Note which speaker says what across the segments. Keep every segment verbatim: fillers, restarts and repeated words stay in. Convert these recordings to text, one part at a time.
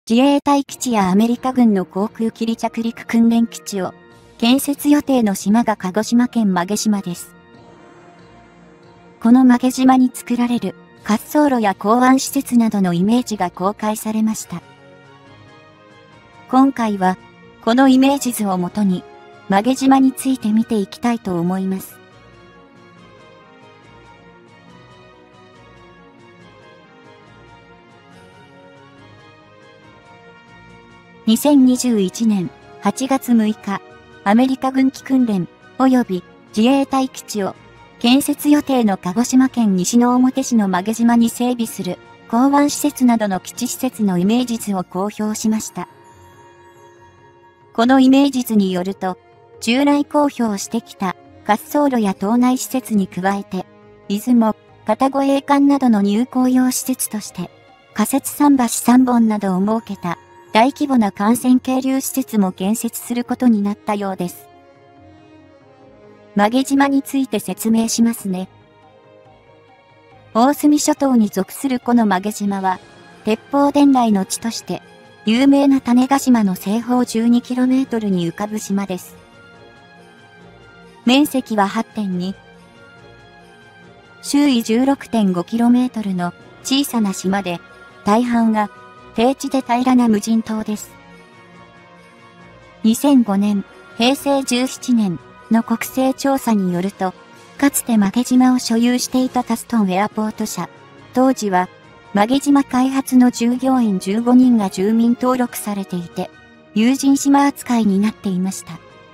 Speaker 1: 自衛隊基地やアメリカ軍の航空機離着陸訓練基地を建設予定の島が鹿児島県馬毛島です。この馬毛島に作られる滑走路や港湾施設などのイメージが公開されました。今回はこのイメージ図をもとに馬毛島について見ていきたいと思います。にせんにじゅういちねんはちがつむいか、アメリカ軍機訓練及び自衛隊基地を建設予定の鹿児島県西之表市の馬毛島に整備する港湾施設などの基地施設のイメージ図を公表しました。このイメージ図によると、従来公表してきた滑走路や島内施設に加えて、出雲、片護衛艦などの入港用施設として、仮設桟橋さんぼんなどを設けた大規模な艦船係留施設も建設することになったようです。馬毛島について説明しますね。大隅諸島に属するこの馬毛島は、鉄砲伝来の地として、有名な種子島の西方 じゅうにキロメートル に浮かぶ島です。面積は はちてんに、周囲 じゅうろくてんごキロメートル の小さな島で、大半が低地で平らな無人島です。にせんごねん、へいせいじゅうななねんの国勢調査によると、かつて馬毛島を所有していたタストンエアポート社、当時は馬毛島開発の従業員じゅうごにんが住民登録されていて、有人島扱いになっていました。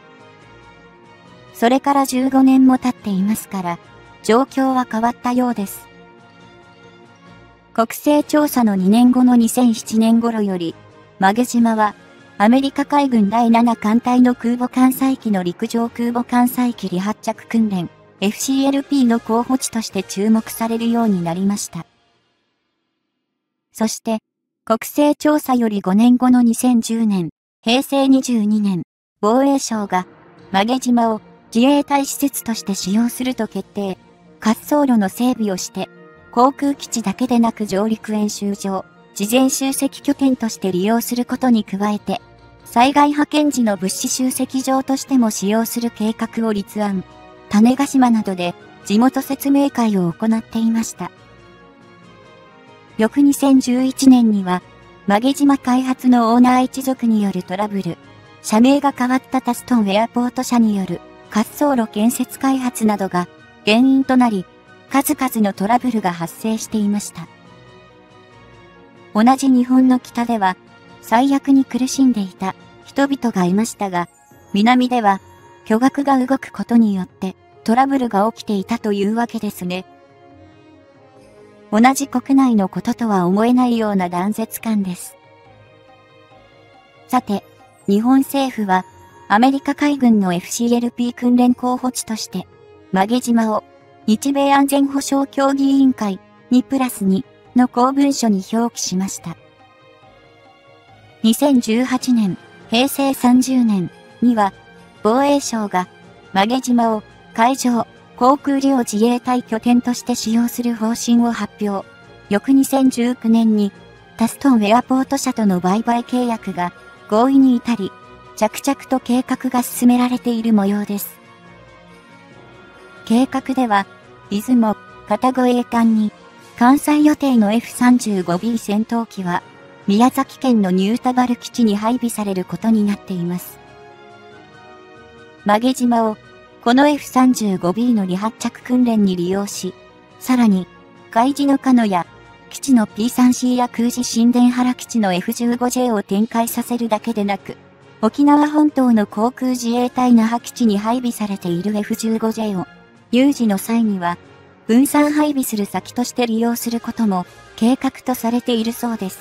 Speaker 1: それからじゅうごねんも経っていますから、状況は変わったようです。国勢調査のにねんごのにせんななねん頃より、馬毛島はアメリカ海軍だいなな艦隊の空母艦載機の陸上空母艦載機離発着訓練 エフシーエルピー の候補地として注目されるようになりました。そして、国勢調査よりごねんごのにせんじゅうねん、へいせいにじゅうにねん、防衛省が馬毛島を自衛隊施設として使用すると決定、滑走路の整備をして、航空基地だけでなく上陸演習場、事前集積拠点として利用することに加えて、災害派遣時の物資集積場としても使用する計画を立案、種子島などで地元説明会を行っていました。翌にせんじゅういちねんには、馬毛島開発のオーナー一族によるトラブル、社名が変わったタストンエアポート社による滑走路建設開発などが原因となり、数々のトラブルが発生していました。同じ日本の北では、最悪に苦しんでいた人々がいましたが、南では巨額が動くことによってトラブルが起きていたというわけですね。同じ国内のこととは思えないような断絶感です。さて、日本政府はアメリカ海軍の エフシーエルピー 訓練候補地として馬毛島を日米安全保障協議委員会にプラスにの公文書に表記しました。にせんじゅうはちねん、へいせいさんじゅうねんには防衛省が馬毛島を海上航空両自衛隊拠点として使用する方針を発表。翌にせんじゅうきゅうねんにタストンエアポート社との売買契約が合意に至り、着々と計画が進められている模様です。計画では、出雲、片護衛艦に、艦載予定の エフさんじゅうごビー 戦闘機は、宮崎県の新田原基地に配備されることになっています。馬毛島を、この エフさんじゅうごビー の離発着訓練に利用し、さらに、海自のカノや、基地の ピースリーシー や空自新田原基地の エフじゅうごジェー を展開させるだけでなく、沖縄本島の航空自衛隊那覇基地に配備されている エフじゅうごジェー を、有事の際には、分散配備する先として利用することも計画とされているそうです。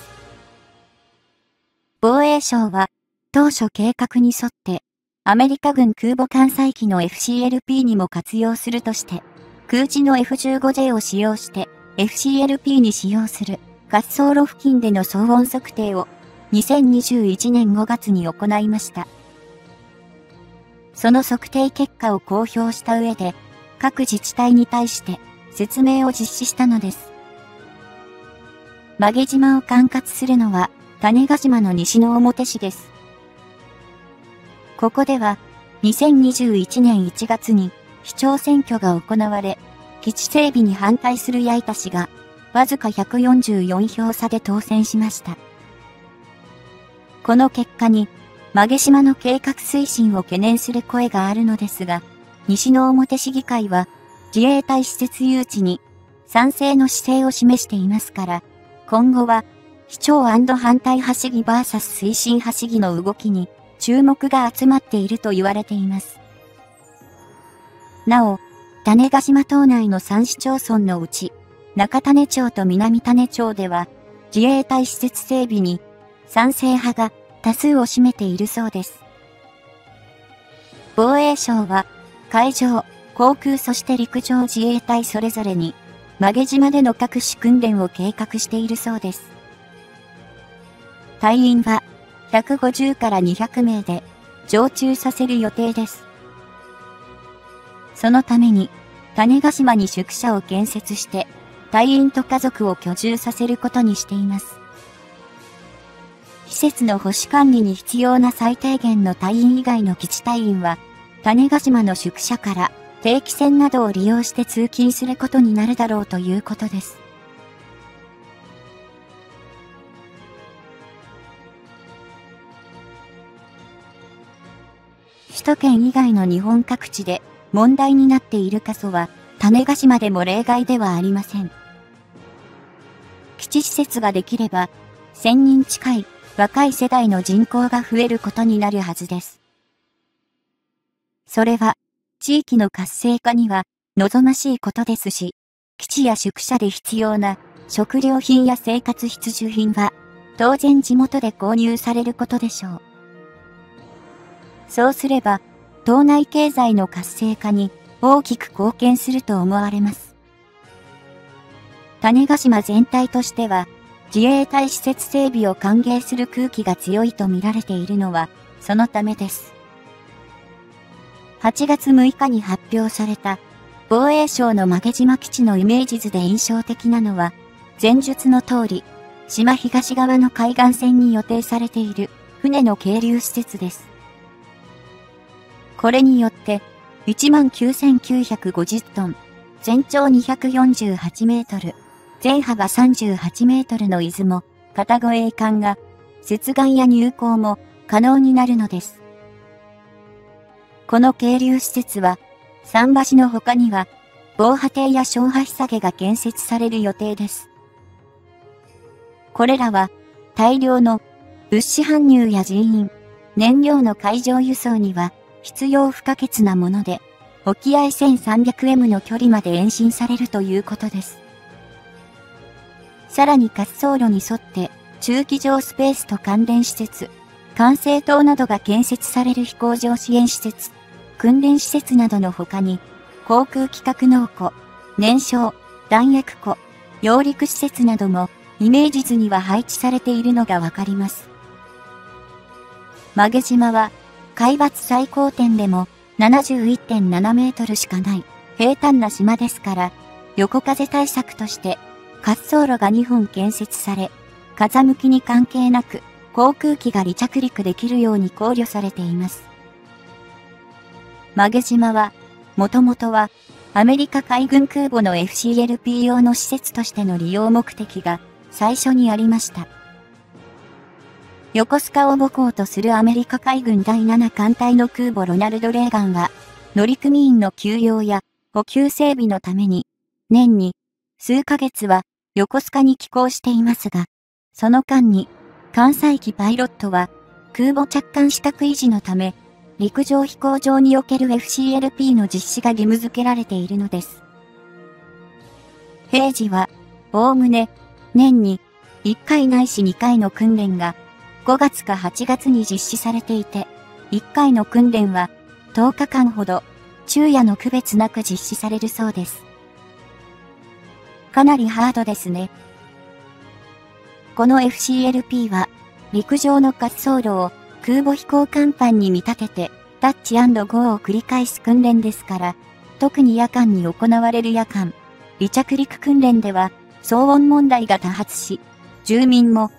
Speaker 1: 防衛省は、当初計画に沿って、アメリカ軍空母艦載機の エフシーエルピー にも活用するとして、空自の エフじゅうごジェー を使用して、エフシーエルピー に使用する滑走路付近での騒音測定をにせんにじゅういちねんごがつに行いました。その測定結果を公表した上で、各自治体に対して説明を実施したのです。馬毛島を管轄するのは、 種子島の西之表市です。ここでは、にせんにじゅういちねんいちがつに市長選挙が行われ、基地整備に反対する矢板氏が、わずかひゃくよんじゅうよんひょうさで当選しました。この結果に、馬毛島の計画推進を懸念する声があるのですが、西之表市議会は、自衛隊施設誘致に賛成の姿勢を示していますから、今後は、市長&反対派市議 ブイエス 推進派市議の動きに注目が集まっていると言われています。なお、種子島島内のさん市町村のうち、中種町と南種町では、自衛隊施設整備に賛成派が多数を占めているそうです。防衛省は、海上、航空そして陸上自衛隊それぞれに、馬毛島での各種訓練を計画しているそうです。隊員は、ひゃくごじゅうからにひゃくめいで、常駐させる予定です。そのために、種子島に宿舎を建設して、隊員と家族を居住させることにしています。施設の保守管理に必要な最低限の隊員以外の基地隊員は、種子島の宿舎から定期船などを利用して通勤することになるだろうということです。首都圏以外の日本各地で問題になっている過疎は、種子島でも例外ではありません。基地施設ができれば、せんにん近い若い世代の人口が増えることになるはずです。それは、地域の活性化には望ましいことですし、基地や宿舎で必要な食料品や生活必需品は、当然地元で購入されることでしょう。そうすれば、島内経済の活性化に大きく貢献すると思われます。種子島全体としては、自衛隊施設整備を歓迎する空気が強いと見られているのは、そのためです。はちがつむいかに発表された、防衛省の馬毛島基地のイメージ図で印象的なのは、前述の通り、島東側の海岸線に予定されている船の係留施設です。これによって、いちまんきゅうせんきゅうひゃくごじゅっトン、全長にひゃくよんじゅうはちメートル、全幅さんじゅうはちメートルの出雲、片護衛艦が、接岸や入港も可能になるのです。この係留施設は、桟橋の他には、防波堤や小波下げが建設される予定です。これらは、大量の物資搬入や人員、燃料の海上輸送には必要不可欠なもので、沖合 せんさんびゃくエム の距離まで延伸されるということです。さらに滑走路に沿って、駐機場スペースと関連施設、管制塔などが建設される飛行場支援施設、訓練施設などの他に、航空機格納庫、燃焼、弾薬庫、揚陸施設などもイメージ図には配置されているのがわかります。馬毛島は海抜最高点でも ななじゅういってんななメートルしかない平坦な島ですから、横風対策として滑走路がにほん建設され、風向きに関係なく航空機が離着陸できるように考慮されています。馬毛島は、もともとは、アメリカ海軍空母の エフシーエルピー 用の施設としての利用目的が最初にありました。横須賀を母港とするアメリカ海軍だいなな艦隊の空母ロナルド・レーガンは、乗組員の休養や補給整備のために、年に数ヶ月は横須賀に寄港していますが、その間に、艦載機パイロットは空母着艦資格維持のため、陸上飛行場における エフシーエルピー の実施が義務付けられているのです。平時は、おおむね、年にいっかいないしにかいの訓練がごがつかはちがつに実施されていて、いっかいの訓練はとおかかんほど昼夜の区別なく実施されるそうです。かなりハードですね。この エフシーエルピー は陸上の滑走路を空母飛行甲板に見立ててタッチ&ゴーを繰り返す訓練ですから、特に夜間に行われる夜間、離着陸訓練では騒音問題が多発し、住民も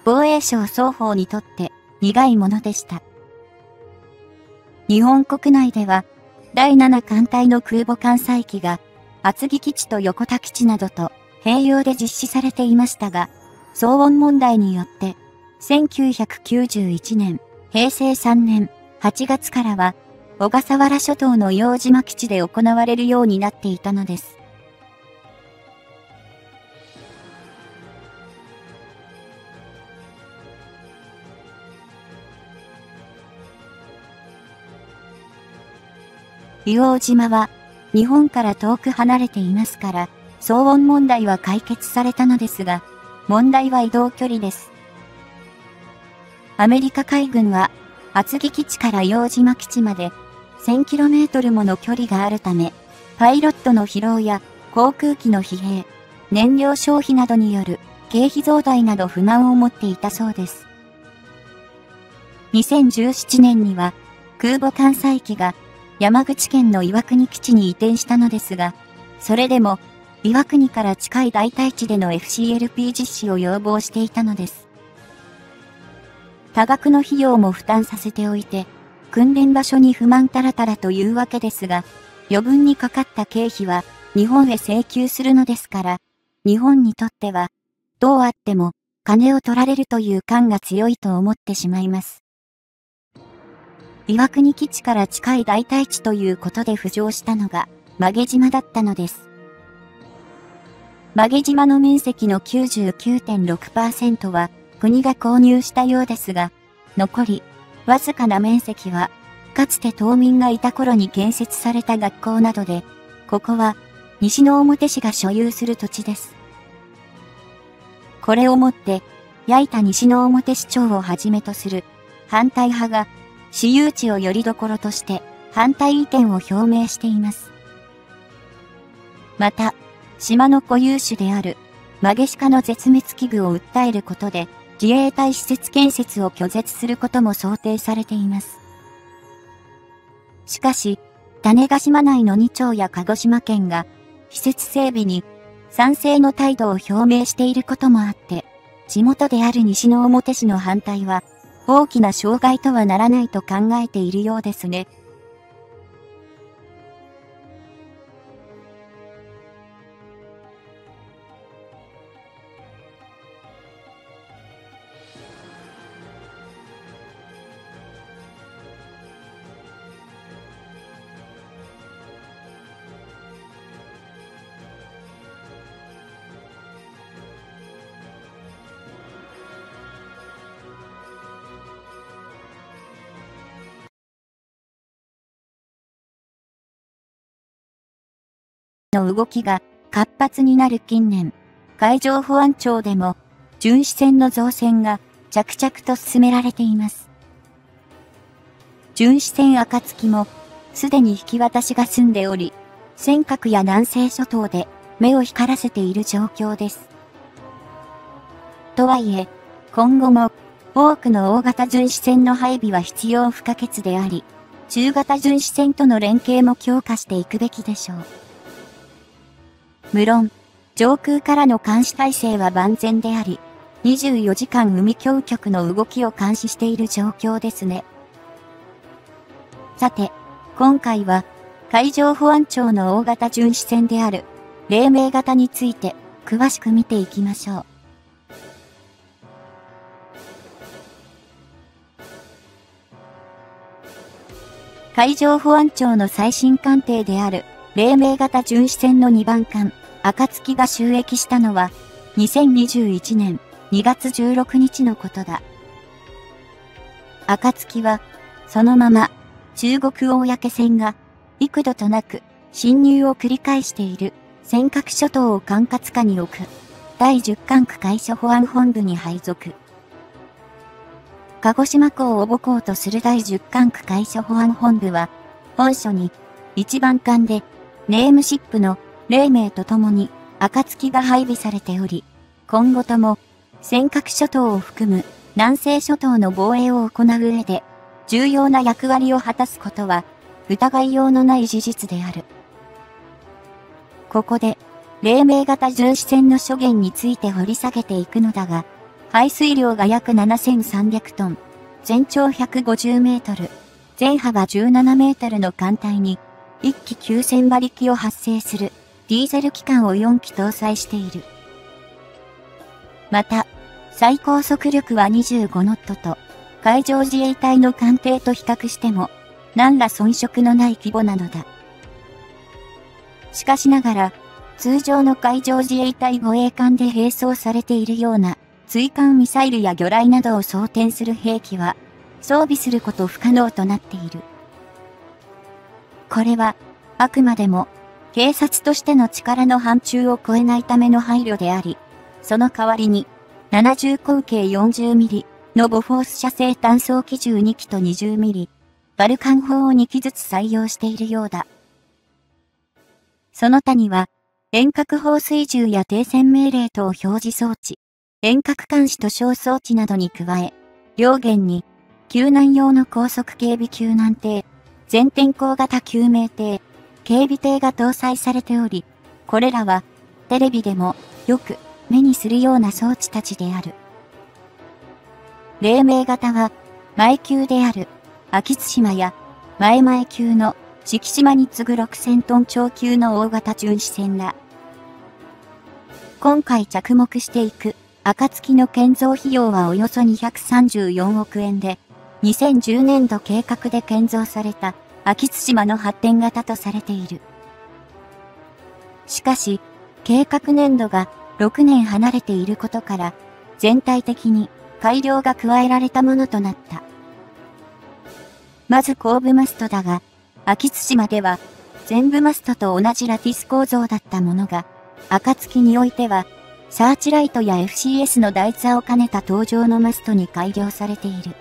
Speaker 1: 防衛省双方にとって苦いものでした。日本国内では、だいなな艦隊の空母艦載機が、厚木基地と横田基地などと併用で実施されていましたが、騒音問題によって、せんきゅうひゃくきゅうじゅういちねん、へいせいさんねんはちがつからは、小笠原諸島の洋島基地で行われるようになっていたのです。硫黄島は日本から遠く離れていますから、騒音問題は解決されたのですが、問題は移動距離です。アメリカ海軍は厚木基地から洋島基地まで せんキロメートル もの距離があるため、パイロットの疲労や航空機の疲弊、燃料消費などによる経費増大など不満を持っていたそうです。にせんじゅうななねんには空母艦載機が山口県の岩国基地に移転したのですが、それでも岩国から近い代替地での エフシーエルピー 実施を要望していたのです。多額の費用も負担させておいて、訓練場所に不満たらたらというわけですが、余分にかかった経費は日本へ請求するのですから、日本にとっては、どうあっても金を取られるという感が強いと思ってしまいます。岩国基地から近い代替地ということで浮上したのが馬毛島だったのです。馬毛島の面積の きゅうじゅうきゅうてんろくパーセント は国が購入したようですが、残りわずかな面積はかつて島民がいた頃に建設された学校などで、ここは西之表市が所有する土地です。これをもって矢板西之表市長をはじめとする反対派が私有地を拠り所として反対意見を表明しています。また、島の固有種であるマゲシカの絶滅危惧を訴えることで自衛隊施設建設を拒絶することも想定されています。しかし、種子島内のに町や鹿児島県が施設整備に賛成の態度を表明していることもあって、地元である西之表市の反対は大きな障害とはならないと考えているようですね。の動きが活発になる近年、海上保安庁でも巡視船の造船が着々と進められています。巡視船暁もすでに引き渡しが済んでおり、尖閣や南西諸島で目を光らせている状況です。とはいえ、今後も多くの大型巡視船の配備は必要不可欠であり、中型巡視船との連携も強化していくべきでしょう。無論、上空からの監視体制は万全であり、にじゅうよじかん海峡局の動きを監視している状況ですね。さて、今回は、海上保安庁の大型巡視船である、黎明型について、詳しく見ていきましょう。海上保安庁の最新艦艇である、黎明型巡視船のにばん艦、暁が就役したのは、にせんにじゅういちねんにがつじゅうろくにちのことだ。暁は、そのまま、中国公船が、幾度となく、侵入を繰り返している、尖閣諸島を管轄下に置く、だいじゅっ管区海上保安本部に配属。鹿児島港を母港とするだいじゅっ管区海上保安本部は、本所に、いちばん艦で、ネームシップの黎明とともに、暁が配備されており、今後とも、尖閣諸島を含む南西諸島の防衛を行う上で、重要な役割を果たすことは、疑いようのない事実である。ここで、黎明型巡視船の諸言について掘り下げていくのだが、 排水量が約ななせんさんびゃくトン、全長ひゃくごじゅうメートル、全幅じゅうななメートルの艦隊に、いっききゅうせんばりきを発生するディーゼル機関をよんき搭載している。また、最高速力はにじゅうごノットと、海上自衛隊の艦艇と比較しても、何ら遜色のない規模なのだ。しかしながら、通常の海上自衛隊護衛艦で並走されているような、追艦ミサイルや魚雷などを装填する兵器は、装備すること不可能となっている。これは、あくまでも、警察としての力の範疇を超えないための配慮であり、その代わりに、ななじゅう口径 よんじゅうミリ のボフォース射程単装機銃にきと にじゅうミリ、バルカン砲をにきずつ採用しているようだ。その他には、遠隔放水銃や停戦命令等表示装置、遠隔監視と小装置などに加え、両舷に、救難用の高速警備救難艇、全天候型救命艇、警備艇が搭載されており、これらは、テレビでもよく目にするような装置たちである。黎明型は、前級である、秋津島や、前々級の、敷島に次ぐろくせんトン超級の大型巡視船だ。今回着目していく、暁の建造費用はおよそにひゃくさんじゅうよんおくえんで、にせんじゅうねんど計画で建造された、秋津島の発展型とされている。しかし、計画年度がろくねん離れていることから、全体的に改良が加えられたものとなった。まず後部マストだが、秋津島では、前部マストと同じラティス構造だったものが、暁においては、サーチライトや エフシーエス の台座を兼ねた搭乗のマストに改良されている。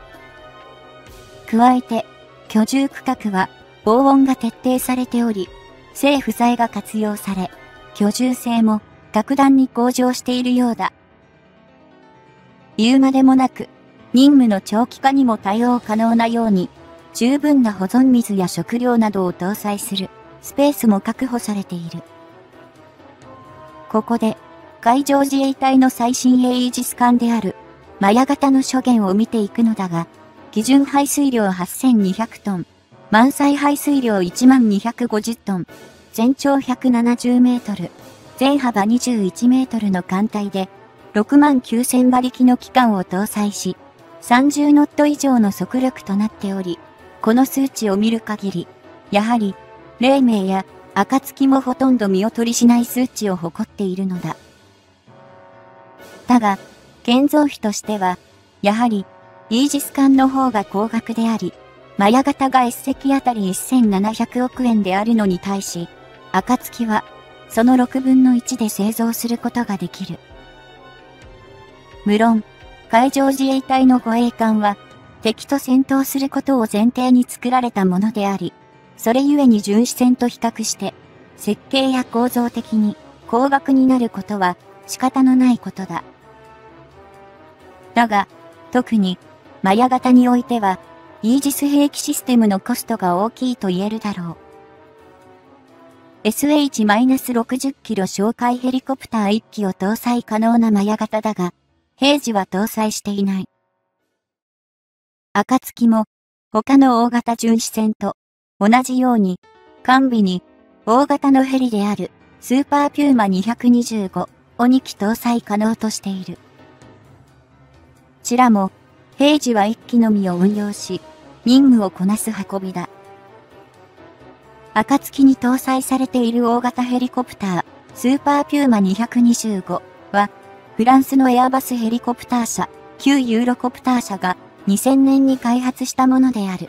Speaker 1: 加えて、居住区画は防音が徹底されており、政府材が活用され、居住性も格段に向上しているようだ。言うまでもなく、任務の長期化にも対応可能なように、十分な保存水や食料などを搭載するスペースも確保されている。ここで、海上自衛隊の最新鋭イージス艦である、マヤ型の諸言を見ていくのだが、基準排水量はっせんにひゃくトン、満載排水量いちまんにひゃくごじゅうトン、全長ひゃくななじゅうメートル、全幅にじゅういちメートルの艦隊で、ろくまんきゅうせんばりきの機関を搭載し、さんじゅうノット以上の速力となっており、この数値を見る限り、やはり、黎明や暁もほとんど見劣りしない数値を誇っているのだ。だが、建造費としては、やはり、イージス艦の方が高額であり、マヤ型がいっせきあたりせんななひゃくおくえんであるのに対し、暁は、そのろくぶんのいちで製造することができる。無論、海上自衛隊の護衛艦は、敵と戦闘することを前提に作られたものであり、それゆえに巡視船と比較して、設計や構造的に高額になることは仕方のないことだ。だが、特に、マヤ型においては、イージス兵器システムのコストが大きいと言えるだろう。エスエイチろくじゅっキロ哨戒ヘリコプターいっきを搭載可能なマヤ型だが、平時は搭載していない。暁も、他の大型巡視船と、同じように、完備に、大型のヘリである、スーパーピューマにひゃくにじゅうごをにき搭載可能としている。ちらも、平時はいっきのみを運用し、任務をこなす運びだ。暁に搭載されている大型ヘリコプター、スーパーピューマにひゃくにじゅうごは、フランスのエアバスヘリコプター社、旧ユーロコプター社がにせんねんに開発したものである。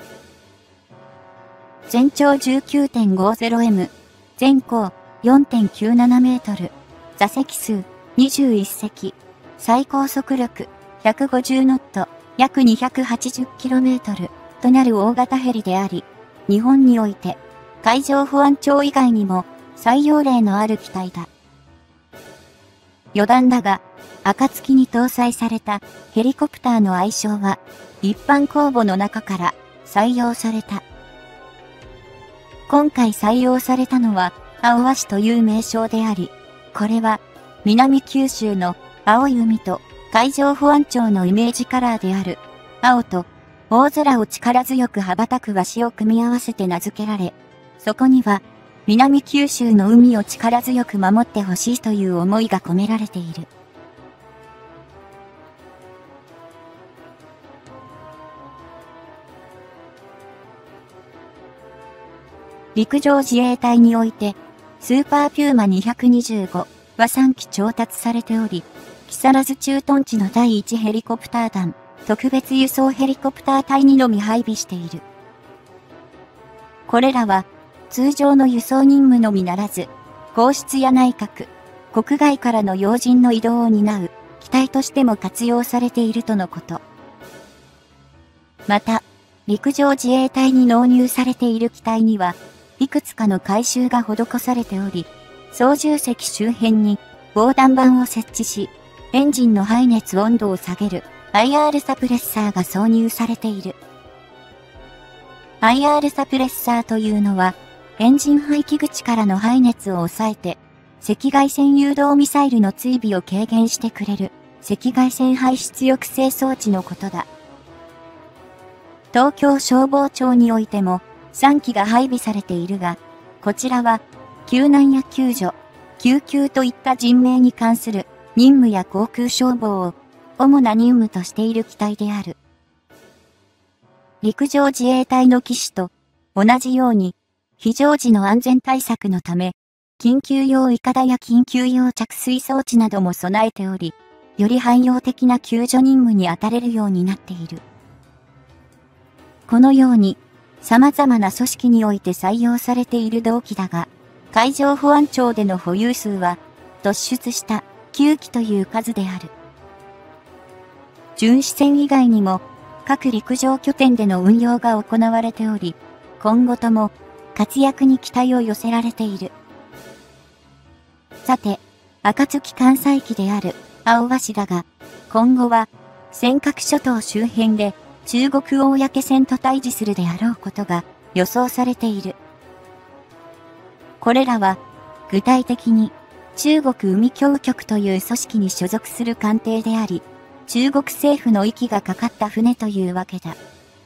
Speaker 1: 全長 じゅうきゅうてんごじゅうエム、全高 よんてんきゅうななメートル、座席数にじゅういっせき、最高速力ひゃくごじゅうノット、約 にひゃくはちじゅうキロメートル となる大型ヘリであり、日本において海上保安庁以外にも採用例のある機体だ。余談だが、暁に搭載されたヘリコプターの愛称は一般公募の中から採用された。今回採用されたのは青鷲という名称であり、これは南九州の青い海と海上保安庁のイメージカラーである青と大空を力強く羽ばたく和紙を組み合わせて名付けられ、そこには南九州の海を力強く守ってほしいという思いが込められている。陸上自衛隊において、スーパーピューマにひゃくにじゅうごはさんき調達されており、木更津駐屯地のだいいちヘリコプター団、特別輸送ヘリコプター隊にのみ配備している。これらは、通常の輸送任務のみならず、皇室や内閣、国外からの要人の移動を担う機体としても活用されているとのこと。また、陸上自衛隊に納入されている機体には、いくつかの改修が施されており、操縦席周辺に防弾板を設置し、エンジンの排熱温度を下げる アイアール サプレッサーが挿入されている。アイアール サプレッサーというのは、エンジン排気口からの排熱を抑えて、赤外線誘導ミサイルの追尾を軽減してくれる赤外線排出抑制装置のことだ。東京消防庁においてもさんきが配備されているが、こちらは救難や救助、救急といった人命に関する任務や航空消防を主な任務としている機体である。陸上自衛隊の機種と同じように非常時の安全対策のため、緊急用いかだや緊急用着水装置なども備えており、より汎用的な救助任務に当たれるようになっている。このように、様々な組織において採用されている同機だが、海上保安庁での保有数は、突出したきゅうきという数である。巡視船以外にも、各陸上拠点での運用が行われており、今後とも活躍に期待を寄せられている。さて、暁艦載機である青鷲だが、今後は尖閣諸島周辺で中国公船と対峙するであろうことが予想されている。これらは具体的に中国海峡局という組織に所属する艦艇であり、中国政府の息がかかった船というわけだ。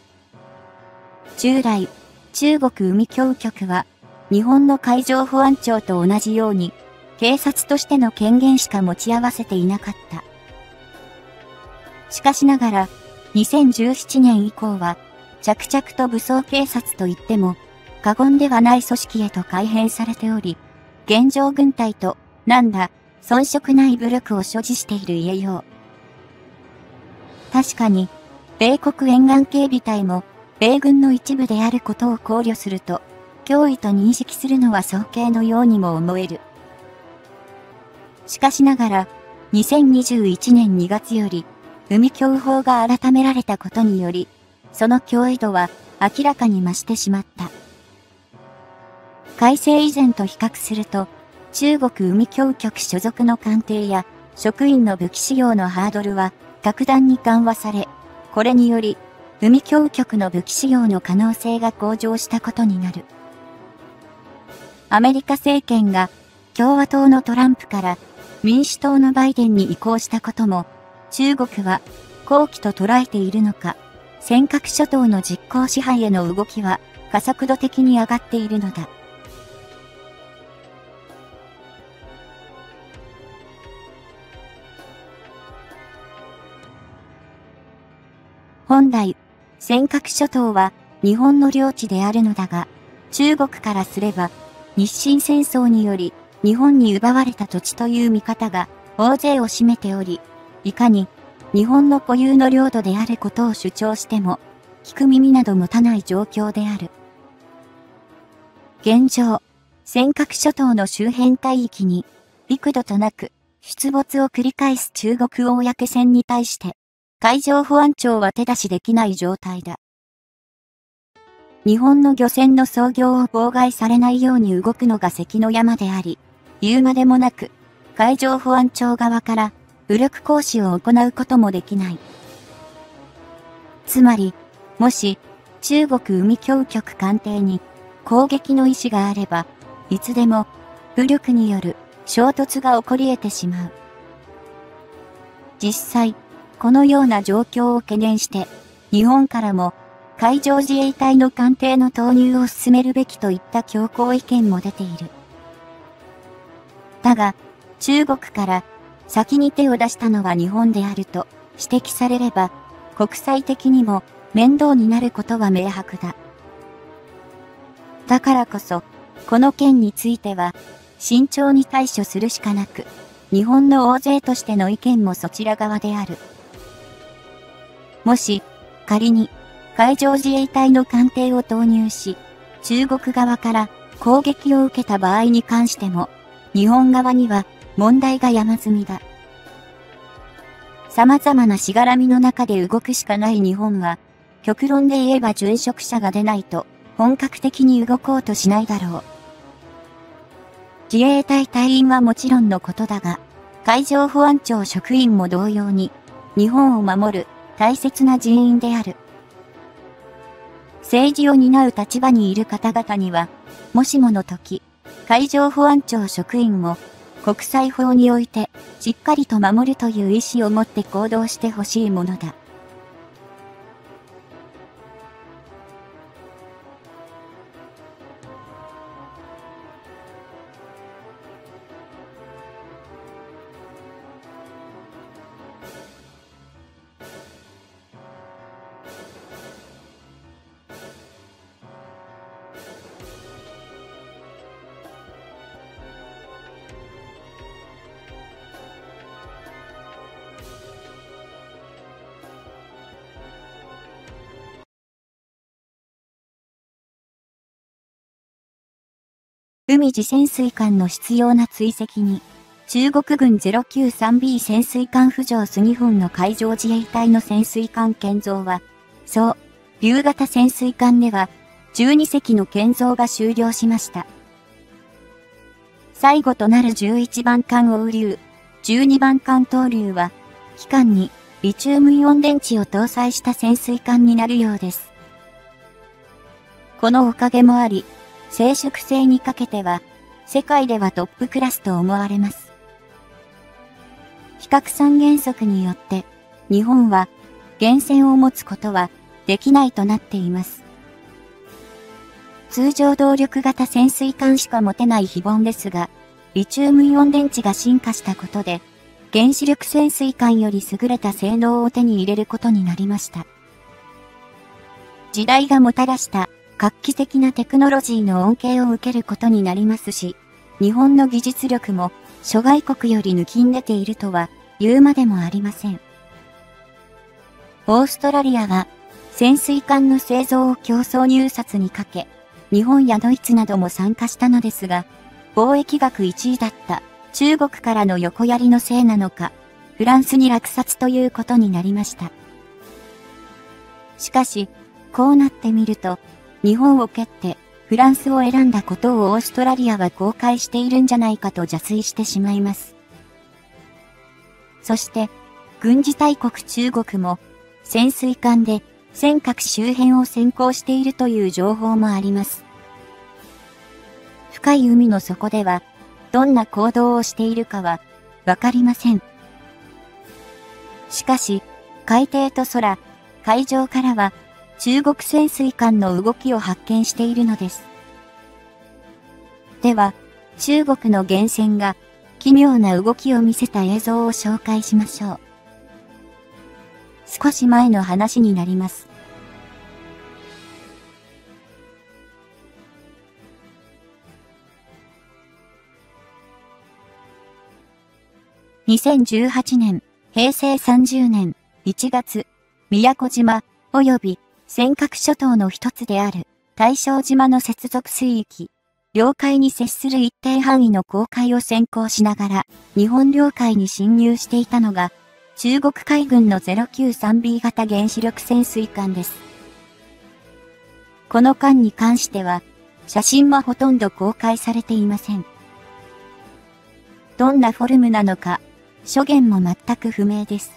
Speaker 1: 従来、中国海峡局は日本の海上保安庁と同じように警察としての権限しか持ち合わせていなかった。しかしながら、にせんじゅうななねん以降は、着々と武装警察といっても過言ではない組織へと改変されており、現状軍隊となんだ遜色ない武力を所持している言えよう。確かに、米国沿岸警備隊も米軍の一部であることを考慮すると、脅威と認識するのは早計のようにも思える。しかしながら、にせんにじゅういちねんにがつより、海峡法が改められたことにより、その脅威度は明らかに増してしまった。改正以前と比較すると、中国海峡局所属の艦艇や職員の武器使用のハードルは格段に緩和され、これにより、海峡局の武器使用の可能性が向上したことになる。アメリカ政権が共和党のトランプから民主党のバイデンに移行したことも、中国は好機と捉えているのか、尖閣諸島の実効支配への動きは加速度的に上がっているのだ。本来、尖閣諸島は日本の領地であるのだが、中国からすれば、日清戦争により日本に奪われた土地という見方が大勢を占めており、いかに日本の固有の領土であることを主張しても、聞く耳など持たない状況である。現状、尖閣諸島の周辺海域に、幾度となく出没を繰り返す中国公船に対して、海上保安庁は手出しできない状態だ。日本の漁船の操業を妨害されないように動くのが関の山であり、言うまでもなく、海上保安庁側から武力行使を行うこともできない。つまり、もし中国海峡局艦艇に攻撃の意思があれば、いつでも武力による衝突が起こり得てしまう。 実際、このような状況を懸念して、日本からも海上自衛隊の艦艇の投入を進めるべきといった強硬意見も出ている。だが、中国から先に手を出したのは日本であると指摘されれば、国際的にも面倒になることは明白だ。だからこそ、この件については、慎重に対処するしかなく、日本の大勢としての意見もそちら側である。もし、仮に、海上自衛隊の艦艇を投入し、中国側から攻撃を受けた場合に関しても、日本側には問題が山積みだ。様々なしがらみの中で動くしかない日本は、極論で言えば殉職者が出ないと、本格的に動こうとしないだろう。自衛隊隊員はもちろんのことだが、海上保安庁職員も同様に、日本を守る大切な人員である。政治を担う立場にいる方々には、もしもの時、海上保安庁職員も国際法においてしっかりと守るという意思を持って行動してほしいものだ。海自潜水艦の必要な追跡に、中国軍 ゼロきゅうさんビー 潜水艦浮上数にほんの海上自衛隊の潜水艦建造は、そう、竜型潜水艦では、じゅうにせきの建造が終了しました。最後となるじゅういちばん艦王竜、じゅうにばん艦東竜は、機関にリチウムイオン電池を搭載した潜水艦になるようです。このおかげもあり、静粛性にかけては、世界ではトップクラスと思われます。非核三原則によって、日本は、原潜を持つことはできないとなっています。通常動力型潜水艦しか持てない非凡ですが、リチウムイオン電池が進化したことで、原子力潜水艦より優れた性能を手に入れることになりました。時代がもたらした画期的なテクノロジーの恩恵を受けることになりますし、日本の技術力も諸外国より抜きん出ているとは言うまでもありません。オーストラリアは潜水艦の製造を競争入札にかけ、日本やドイツなども参加したのですが、貿易額いちいだった中国からの横やりのせいなのか、フランスに落札ということになりました。しかし、こうなってみると、日本を蹴ってフランスを選んだことをオーストラリアは後悔しているんじゃないかと邪推してしまいます。そして、軍事大国中国も潜水艦で尖閣周辺を先行しているという情報もあります。深い海の底では、どんな行動をしているかはわかりません。しかし、海底と空、海上からは中国潜水艦の動きを発見しているのです。では、中国の原潜が奇妙な動きを見せた映像を紹介しましょう。少し前の話になります。にせんじゅうはちねん、へいせいさんじゅうねんいちがつ、宮古島及び尖閣諸島の一つである大正島の接続水域、領海に接する一定範囲の公海を先行しながら日本領海に侵入していたのが中国海軍の ゼロきゅうさんビー 型原子力潜水艦です。この艦に関しては写真はほとんど公開されていません。どんなフォルムなのか、諸言も全く不明です。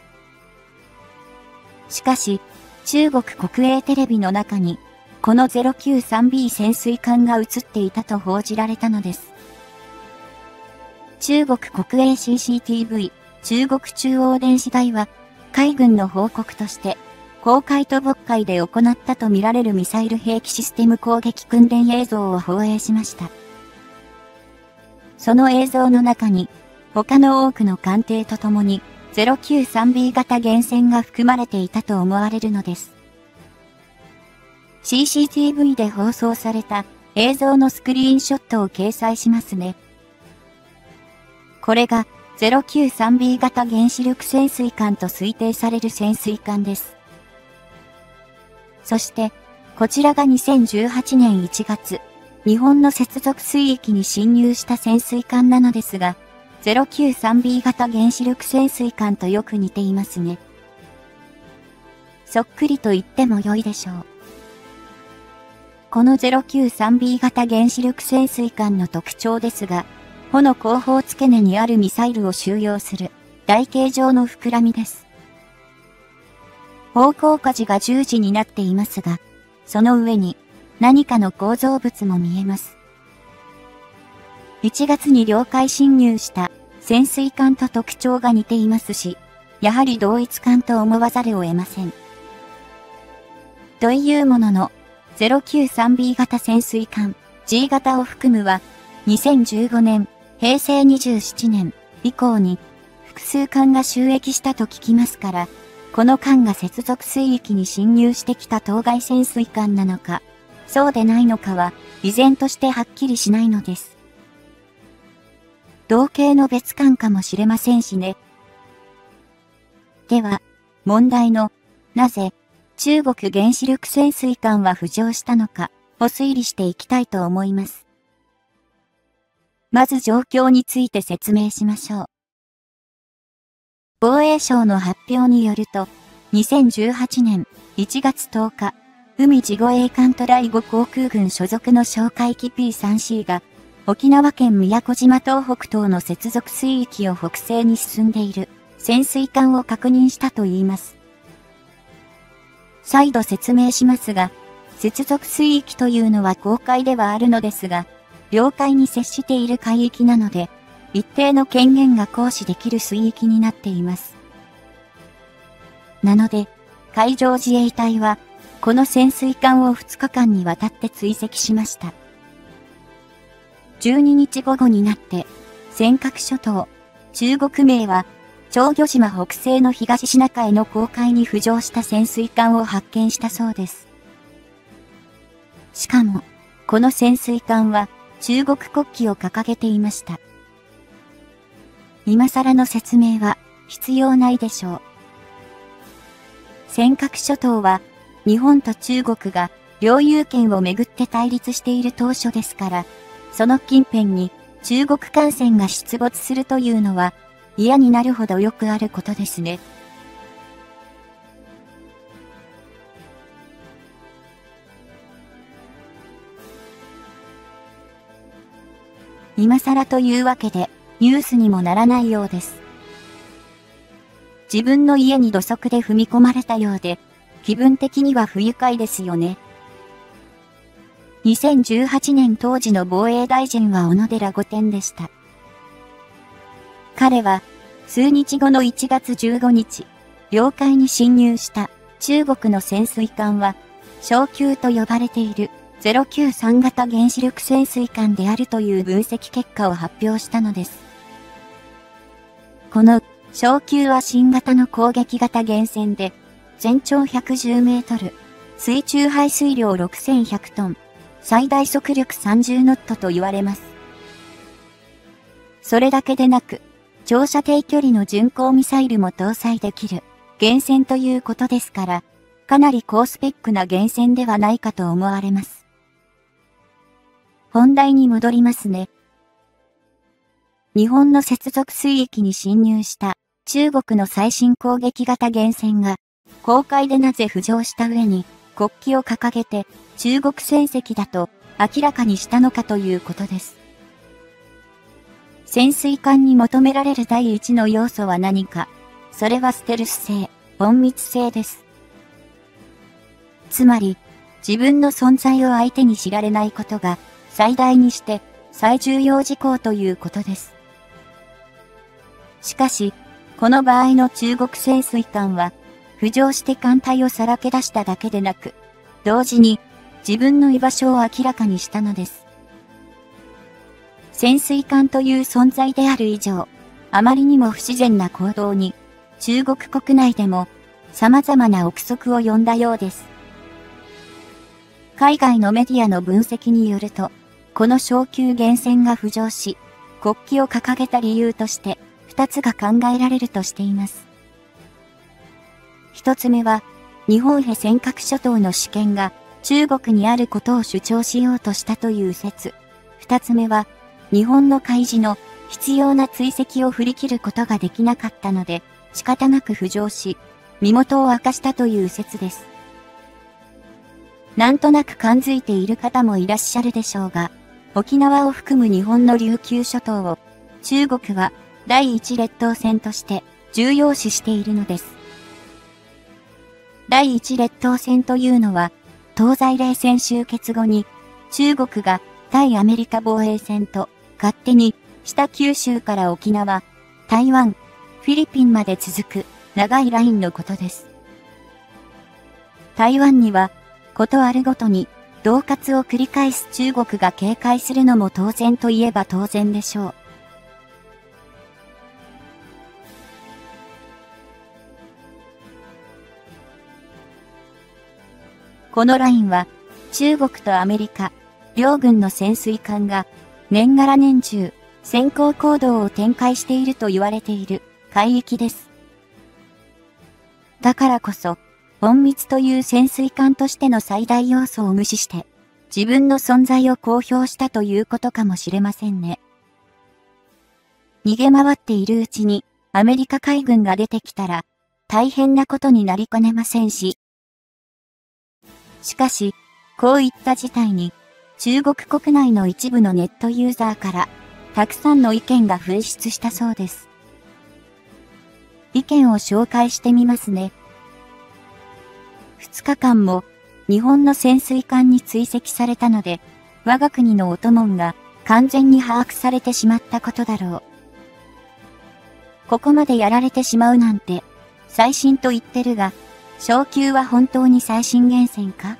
Speaker 1: しかし、中国国営テレビの中に、この ゼロきゅうさんビー 潜水艦が映っていたと報じられたのです。中国国営 シーシーティーブイ、 中国中央電子台は、海軍の報告として、公海と渤海で行ったとみられるミサイル兵器システム攻撃訓練映像を放映しました。その映像の中に、他の多くの艦艇とともに、ゼロきゅうさんビー 型原潜が含まれていたと思われるのです。シーシーティーブイ で放送された映像のスクリーンショットを掲載しますね。これが ゼロきゅうさんビー 型原子力潜水艦と推定される潜水艦です。そして、こちらがにせんじゅうはちねんいちがつ、日本の接続水域に侵入した潜水艦なのですが、ゼロきゅうさんビー 型原子力潜水艦とよく似ていますね。そっくりと言っても良いでしょう。この ゼロきゅうさんビー 型原子力潜水艦の特徴ですが、帆の後方付け根にあるミサイルを収容する台形状の膨らみです。方向舵が十字になっていますが、その上に何かの構造物も見えます。いちがつに領海侵入した潜水艦と特徴が似ていますし、やはり同一艦と思わざるを得ません。というものの、ゼロきゅうさんビー 型潜水艦 G 型を含むは、にせんじゅうごねん、へいせいにじゅうななねん以降に複数艦が就役したと聞きますから、この艦が接続水域に侵入してきた当該潜水艦なのか、そうでないのかは依然としてはっきりしないのです。同型の別艦かもしれませんしね。では、問題の、なぜ、中国原子力潜水艦は浮上したのかを推理していきたいと思います。まず状況について説明しましょう。防衛省の発表によると、にせんじゅうはちねんいちがつとおか、海自護衛艦トライご航空群所属の哨戒機 ピースリーシー が、沖縄県宮古島東北東の接続水域を北西に進んでいる潜水艦を確認したといいます。再度説明しますが、接続水域というのは公海ではあるのですが、領海に接している海域なので、一定の権限が行使できる水域になっています。なので、海上自衛隊は、この潜水艦をふつかかんにわたって追跡しました。じゅうににち午後になって、尖閣諸島、中国名は、長魚島北西の東シナ海の公海に浮上した潜水艦を発見したそうです。しかも、この潜水艦は中国国旗を掲げていました。今更の説明は必要ないでしょう。尖閣諸島は日本と中国が領有権をめぐって対立している当初ですから、その近辺に中国艦船が出没するというのは嫌になるほどよくあることですね。今更というわけでニュースにもならないようです。自分の家に土足で踏み込まれたようで、気分的には不愉快ですよね。にせんじゅうはちねん当時の防衛大臣は小野寺御殿でした。彼は、数日後のいちがつじゅうごにち、領海に侵入した中国の潜水艦は、小級と呼ばれているゼロきゅうさん型原子力潜水艦であるという分析結果を発表したのです。この小級は新型の攻撃型原潜で、全長ひゃくじゅうメートル、水中排水量ろくせんひゃくトン、最大速力さんじゅうノットと言われます。それだけでなく、長射程距離の巡航ミサイルも搭載できる原潜ということですから、かなり高スペックな原潜ではないかと思われます。本題に戻りますね。日本の接続水域に侵入した中国の最新攻撃型原潜が、公海でなぜ浮上した上に国旗を掲げて中国船籍だと明らかにしたのかということです。潜水艦に求められる第一の要素は何か、それはステルス性、隠密性です。つまり、自分の存在を相手に知られないことが最大にして最重要事項ということです。しかし、 この場合の中国潜水艦は、浮上して艦隊をさらけ出しただけでなく、同時に自分の居場所を明らかにしたのです。潜水艦という存在である以上、あまりにも不自然な行動に、中国国内でも様々な憶測を呼んだようです。海外のメディアの分析によると、この小級原船が浮上し、国旗を掲げた理由として、二つが考えられるとしています。一つ目は、日本へ尖閣諸島の主権が中国にあることを主張しようとしたという説。二つ目は、日本の海事の必要な追跡を振り切ることができなかったので、仕方なく浮上し、身元を明かしたという説です。なんとなく感づいている方もいらっしゃるでしょうが、沖縄を含む日本の琉球諸島を、中国は第一列島線として重要視しているのです。第一列島線というのは、東西冷戦終結後に、中国が対アメリカ防衛線と勝手に北九州から沖縄、台湾、フィリピンまで続く長いラインのことです。台湾には、ことあるごとに、恫喝を繰り返す中国が警戒するのも当然といえば当然でしょう。このラインは、中国とアメリカ、両軍の潜水艦が、年がら年中、先行行動を展開していると言われている海域です。だからこそ、隠密という潜水艦としての最大要素を無視して、自分の存在を公表したということかもしれませんね。逃げ回っているうちに、アメリカ海軍が出てきたら、大変なことになりかねませんし、しかし、こういった事態に、中国国内の一部のネットユーザーから、たくさんの意見が噴出したそうです。意見を紹介してみますね。二日間も、日本の潜水艦に追跡されたので、我が国のお供が完全に把握されてしまったことだろう。ここまでやられてしまうなんて、最新と言ってるが、小級は本当に最新源泉か？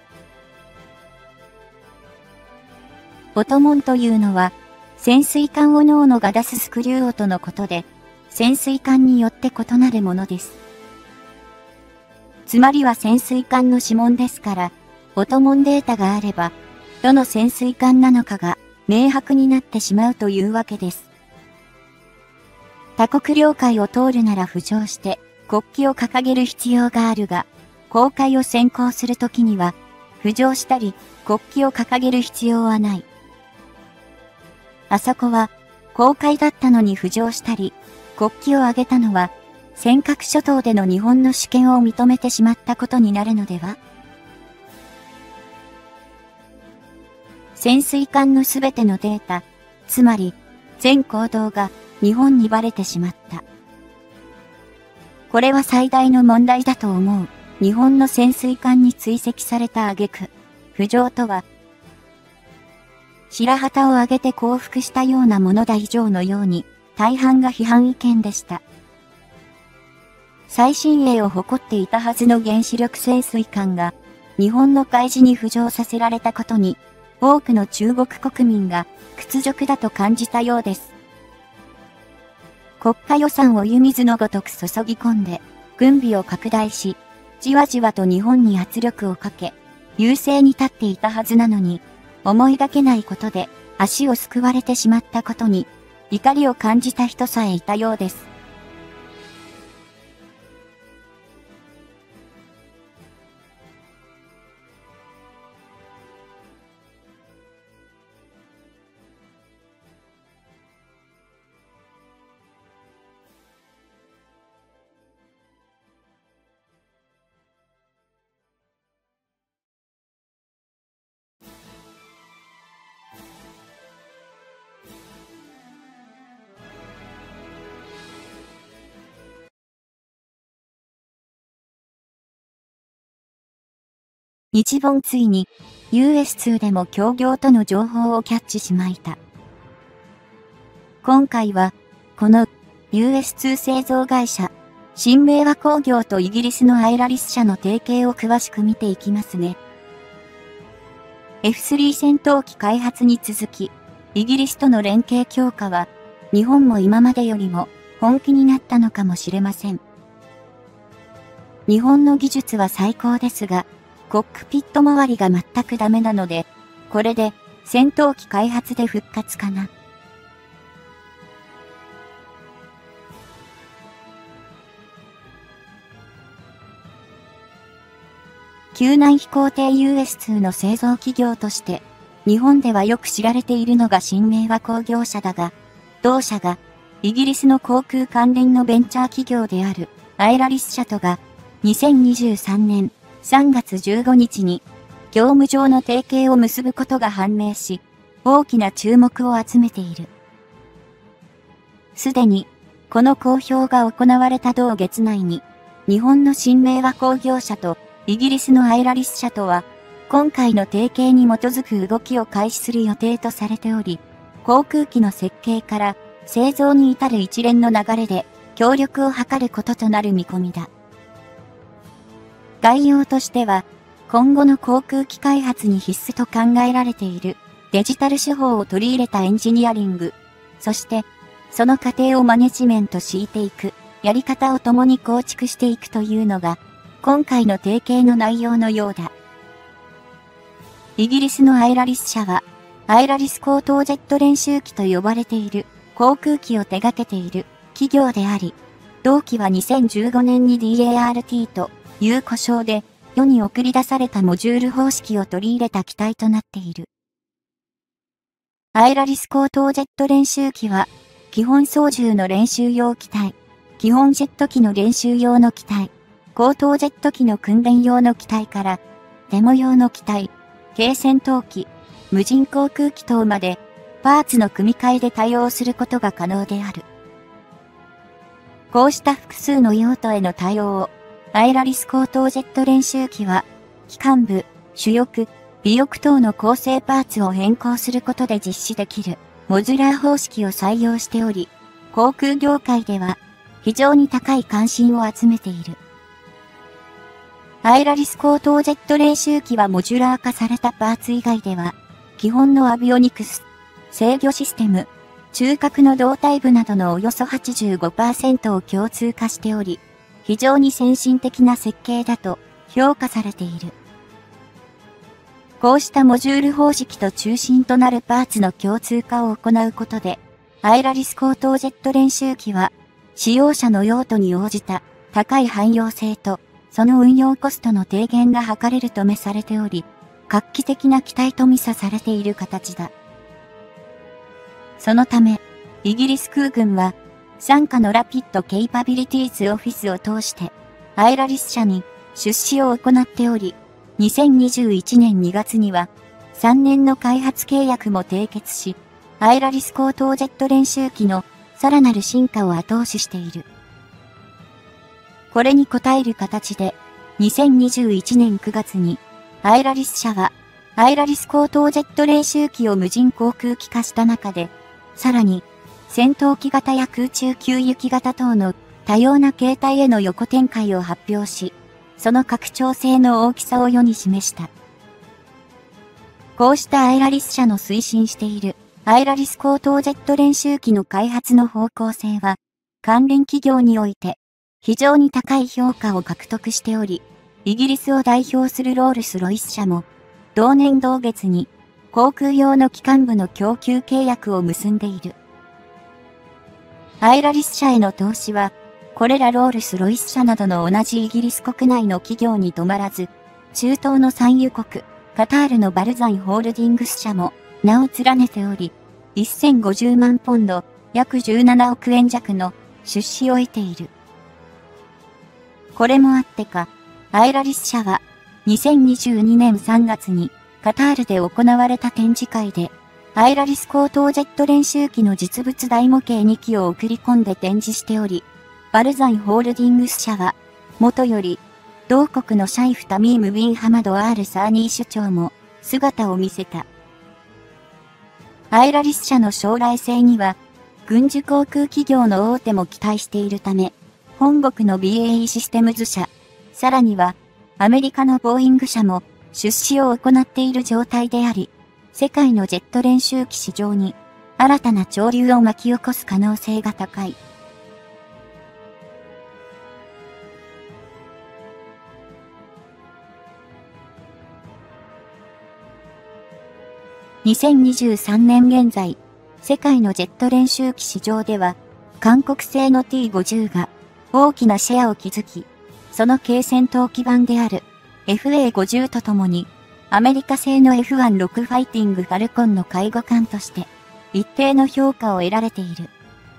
Speaker 1: お供というのは、潜水艦を脳のが出すスクリュー音のことで、潜水艦によって異なるものです。つまりは潜水艦の指紋ですから、音紋データがあれば、どの潜水艦なのかが明白になってしまうというわけです。他国領海を通るなら浮上して、国旗を掲げる必要があるが、公海を先行するときには、浮上したり、国旗を掲げる必要はない。あそこは、公海だったのに浮上したり、国旗を上げたのは、尖閣諸島での日本の主権を認めてしまったことになるのでは？潜水艦のすべてのデータ、つまり、全行動が日本にバレてしまった。これは最大の問題だと思う。日本の潜水艦に追跡された挙句、浮上とは、白旗を上げて降伏したようなものだ以上のように、大半が批判意見でした。最新鋭を誇っていたはずの原子力潜水艦が、日本の海事に浮上させられたことに、多くの中国国民が屈辱だと感じたようです。国家予算を湯水のごとく注ぎ込んで、軍備を拡大し、じわじわと日本に圧力をかけ、優勢に立っていたはずなのに、思いがけないことで足をすくわれてしまったことに、怒りを感じた人さえいたようです。日本ついに ユーエスツー でも協業との情報をキャッチしまいた。今回はこのユーエスツー 製造会社、新明和工業とイギリスのアイラリス社の提携を詳しく見ていきますね。エフスリー 戦闘機開発に続き、イギリスとの連携強化は、日本も今までよりも本気になったのかもしれません。日本の技術は最高ですが、コックピット周りが全くダメなので、これで戦闘機開発で復活かな。救難飛行艇 ユーエスツー の製造企業として、日本ではよく知られているのが新明和工業社だが、同社がイギリスの航空関連のベンチャー企業であるアイラリス社とがにせんにじゅうさんねんさんがつじゅうごにちに業務上の提携を結ぶことが判明し、大きな注目を集めている。すでにこの公表が行われた同月内に、日本の新明和工業社とイギリスのアイラリス社とは、今回の提携に基づく動きを開始する予定とされており、航空機の設計から製造に至る一連の流れで協力を図ることとなる見込みだ。概要としては、今後の航空機開発に必須と考えられているデジタル手法を取り入れたエンジニアリング、そしてその過程をマネジメントしていく、やり方を共に構築していくというのが、今回の提携の内容のようだ。イギリスのアイラリス社は、アイラリス高等ジェット練習機と呼ばれている航空機を手掛けている企業であり、同機はにせんじゅうごねんに ディーエーアールティー という呼称で世に送り出されたモジュール方式を取り入れた機体となっている。アイラリス高等ジェット練習機は、基本操縦の練習用機体、基本ジェット機の練習用の機体、高等ジェット機の訓練用の機体から、デモ用の機体、軽戦闘機、無人航空機等まで、パーツの組み替えで対応することが可能である。こうした複数の用途への対応を、アイラリス高等ジェット練習機は、機関部、主翼、尾翼等の構成パーツを変更することで実施できる、モジュラー方式を採用しており、航空業界では、非常に高い関心を集めている。アイラリス高等ジェット練習機はモジュラー化されたパーツ以外では、基本のアビオニクス、制御システム、中核の胴体部などのおよそ はちじゅうごパーセント を共通化しており、非常に先進的な設計だと評価されている。こうしたモジュール方式と中心となるパーツの共通化を行うことで、アイラリス高等ジェット練習機は、使用者の用途に応じた高い汎用性と、その運用コストの低減が図れるとめされており、画期的な機体と見差されている形だ。そのため、イギリス空軍は、傘下のラピッドケイパビリティーズオフィスを通して、アイラリス社に出資を行っており、にせんにじゅういちねんにがつには、さんねんの開発契約も締結し、アイラリス高等ジェット練習機のさらなる進化を後押ししている。これに応える形で、にせんにじゅういちねんくがつに、アイラリス社は、アイラリス高等ジェット練習機を無人航空機化した中で、さらに、戦闘機型や空中給油機型等の多様な形態への横展開を発表し、その拡張性の大きさを世に示した。こうしたアイラリス社の推進している、アイラリス高等ジェット練習機の開発の方向性は、関連企業において、非常に高い評価を獲得しており、イギリスを代表するロールス・ロイス社も、同年同月に航空用の機関部の供給契約を結んでいる。アイラリス社への投資は、これらロールス・ロイス社などの同じイギリス国内の企業に止まらず、中東の産油国、カタールのバルザイホールディングス社も名を連ねており、せんごじゅうまんポンド、約じゅうななおくえん弱の出資を得ている。これもあってか、アイラリス社は、にせんにじゅうにねんさんがつに、カタールで行われた展示会で、アイラリス高等ジェット練習機の実物大模型にきを送り込んで展示しており、バルザイホールディングス社は、元より、同国のシャイフ・タミーム・ビン・ハマド・アール・サーニー首長も、姿を見せた。アイラリス社の将来性には、 軍需航空企業の大手も期待しているため、本国の ビーエーイー システムズ社、さらにはアメリカのボーイング社も出資を行っている状態であり、世界のジェット練習機市場に新たな潮流を巻き起こす可能性が高い。にせんにじゅうさんねん現在、世界のジェット練習機市場では、韓国製の ティーごじゅう が大きなシェアを築き、その軽戦闘機版である エフエーごじゅう とともに、アメリカ製の エフじゅうろく ファイティングファルコンの介護艦として、一定の評価を得られている。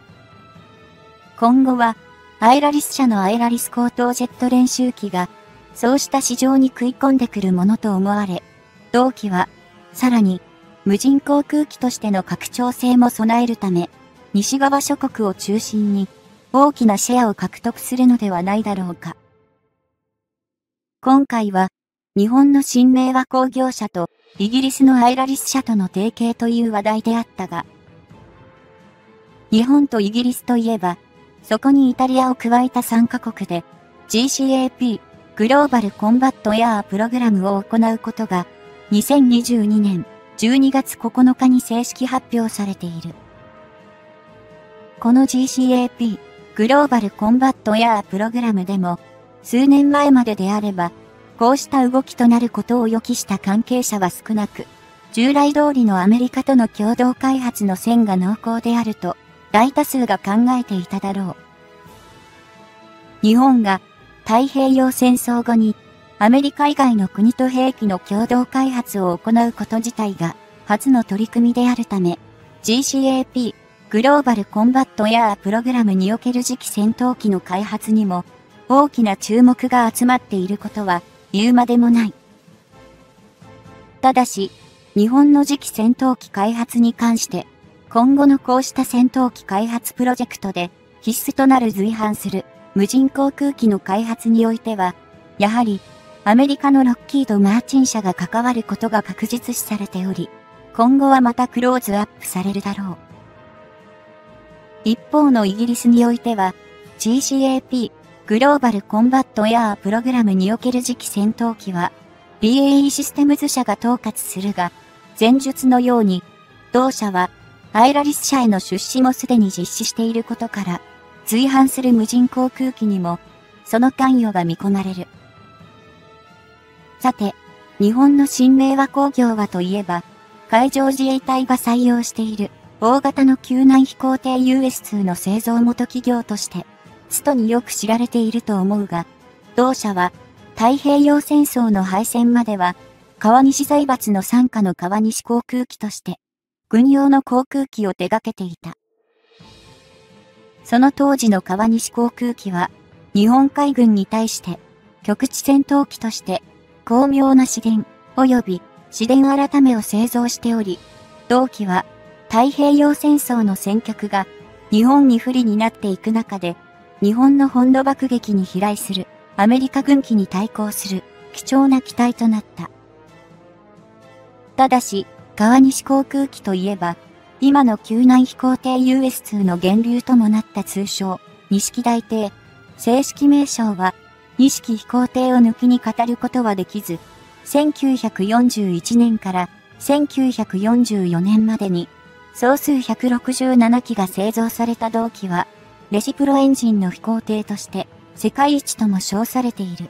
Speaker 1: 今後は、アイラリス社のアイラリス高等ジェット練習機が、そうした市場に食い込んでくるものと思われ、同機は、さらに、無人航空機としての拡張性も備えるため、西側諸国を中心に大きなシェアを獲得するのではないだろうか。今回は、日本の新明和工業社とイギリスのアイラリス社との提携という話題であったが、日本とイギリスといえば、そこにイタリアを加えたさんカ国で ジーシーエーピー グローバルコンバットエアープログラムを行うことがにせんにじゅうにねんじゅうにがつここのかに正式発表されている。この ジーシーエーピー グローバルコンバットエアープログラムでも数年前までであればこうした動きとなることを予期した関係者は少なく、従来通りのアメリカとの共同開発の線が濃厚であると大多数が考えていただろう。日本が太平洋戦争後にアメリカ以外の国と兵器の共同開発を行うこと自体が初の取り組みであるため、ジーシーエーピー グローバルコンバットエアープログラムにおける次期戦闘機の開発にも大きな注目が集まっていることは言うまでもない。ただし、日本の次期戦闘機開発に関して、今後のこうした戦闘機開発プロジェクトで必須となる随伴する無人航空機の開発においては、やはりアメリカのロッキード・マーチン社が関わることが確実視されており、今後はまたクローズアップされるだろう。一方のイギリスにおいては、ジーシーエーピー グローバルコンバットエアープログラムにおける次期戦闘機は、ビーエーイー システムズ社が統括するが、前述のように、同社は、アイラリス社への出資もすでに実施していることから、随伴する無人航空機にも、その関与が見込まれる。さて、日本の新明和工業はといえば、海上自衛隊が採用している大型の救難飛行艇 ユーエスツー の製造元企業として、ストによく知られていると思うが、同社は太平洋戦争の敗戦までは、川西財閥の傘下の川西航空機として、軍用の航空機を手掛けていた。その当時の川西航空機は、日本海軍に対して、局地戦闘機として、巧妙な市電及び市電改めを製造しており、同機は太平洋戦争の戦局が日本に不利になっていく中で、日本の本土爆撃に飛来するアメリカ軍機に対抗する貴重な機体となった。ただし、川西航空機といえば、今の救難飛行艇 ユーエスツー の源流ともなった通称、錦大艇。正式名称は、錦飛行艇を抜きに語ることはできず、せんきゅうひゃくよんじゅういちねんからせんきゅうひゃくよんじゅうよねんまでに、総数ひゃくろくじゅうななきが製造された同機は、レシプロエンジンの飛行艇として、世界一とも称されている。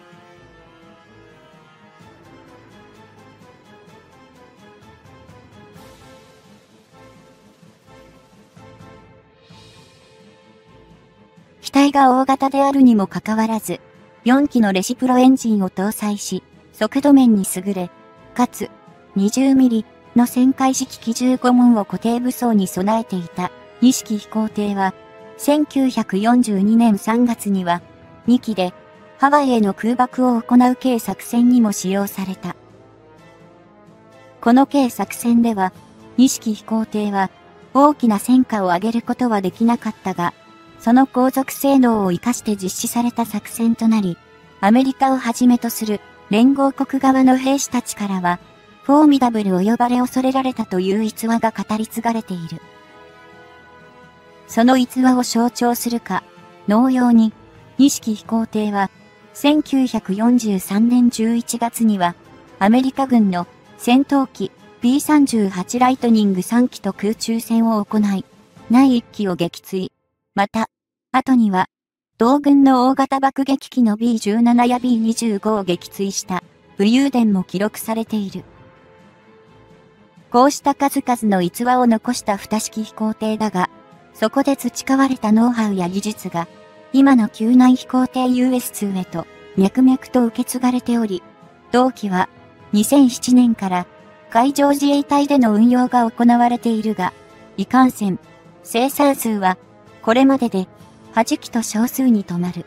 Speaker 1: 機体が大型であるにもかかわらず、よんきのレシプロエンジンを搭載し、速度面に優れ、かつ、にじゅうミリの旋回式機じゅうごもんを固定武装に備えていた錦飛行艇は、せんきゅうひゃくよんじゅうにねんさんがつには、にきでハワイへの空爆を行う軽作戦にも使用された。この軽作戦では、錦飛行艇は大きな戦果を上げることはできなかったが、その航続性能を活かして実施された作戦となり、アメリカをはじめとする連合国側の兵士たちからは、フォーミダブルを呼ばれ恐れられたという逸話が語り継がれている。 その逸話を象徴するか、同様に、錦飛行艇は、せんきゅうひゃくよんじゅうさんねんじゅういちがつには、アメリカ軍の戦闘機 ビーさんじゅうはち ライトニングさんきと空中戦を行い、ないいっきを撃墜。また、後には、同軍の大型爆撃機の ビーじゅうなな や ビーにじゅうご を撃墜した武勇伝も記録されている。こうした数々の逸話を残した二式飛行艇だが、そこで培われたノウハウや技術が、今の救難飛行艇 ユーエスツー へと脈々と受け継がれており、同機はにせんななねんから海上自衛隊での運用が行われているが、いかんせん、生産数はこれまでではちきと少数に止まる。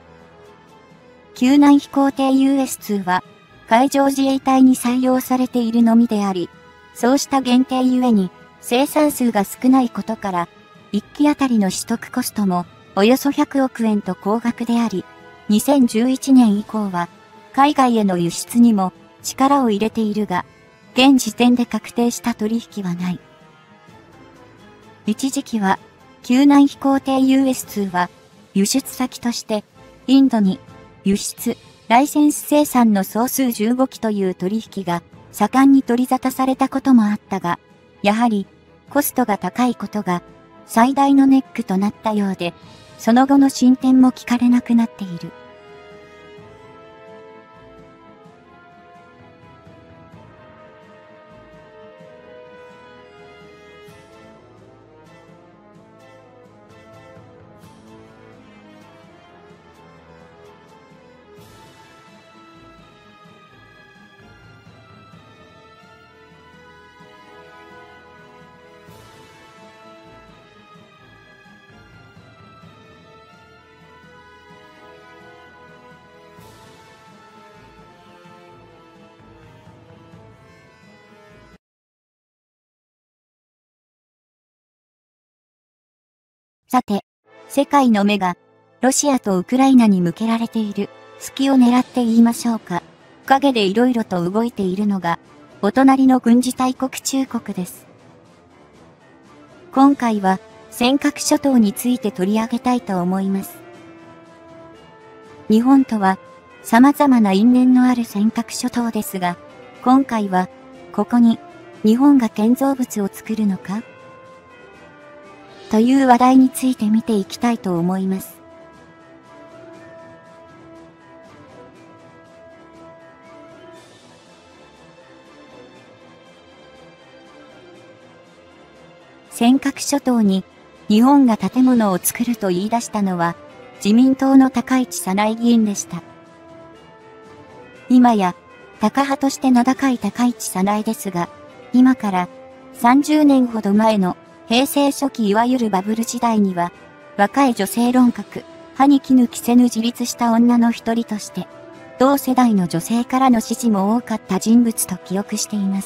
Speaker 1: 救難飛行艇 ユーエスツー は海上自衛隊に採用されているのみであり、そうした限定ゆえに生産数が少ないことから、いっきあたりの取得コストもおよそひゃくおくえんと高額であり、にせんじゅういちねん以降は海外への輸出にも力を入れているが、現時点で確定した取引はない。一時期は救難飛行艇 ユーエスツー は輸出先としてインドに輸出、ライセンス生産の総数じゅうごきという取引が盛んに取り沙汰されたこともあったが、やはりコストが高いことが最大のネックとなったようで、その後の進展も聞かれなくなっている。さて、世界の目がロシアとウクライナに向けられている隙を狙って言いましょうか。陰で色々と動いているのがお隣の軍事大国中国です。今回は尖閣諸島について取り上げたいと思います。日本とは様々な因縁のある尖閣諸島ですが、今回はここに日本が建造物を作るのかという話題について見ていきたいと思います。尖閣諸島に日本が建物を作ると言い出したのは自民党の高市早苗議員でした。今やタカ派として名高い高市早苗ですが、今からさんじゅうねんほど前の平成初期いわゆるバブル時代には、若い女性論客、歯に衣着せぬ自立した女の一人として、同世代の女性からの支持も多かった人物と記憶しています。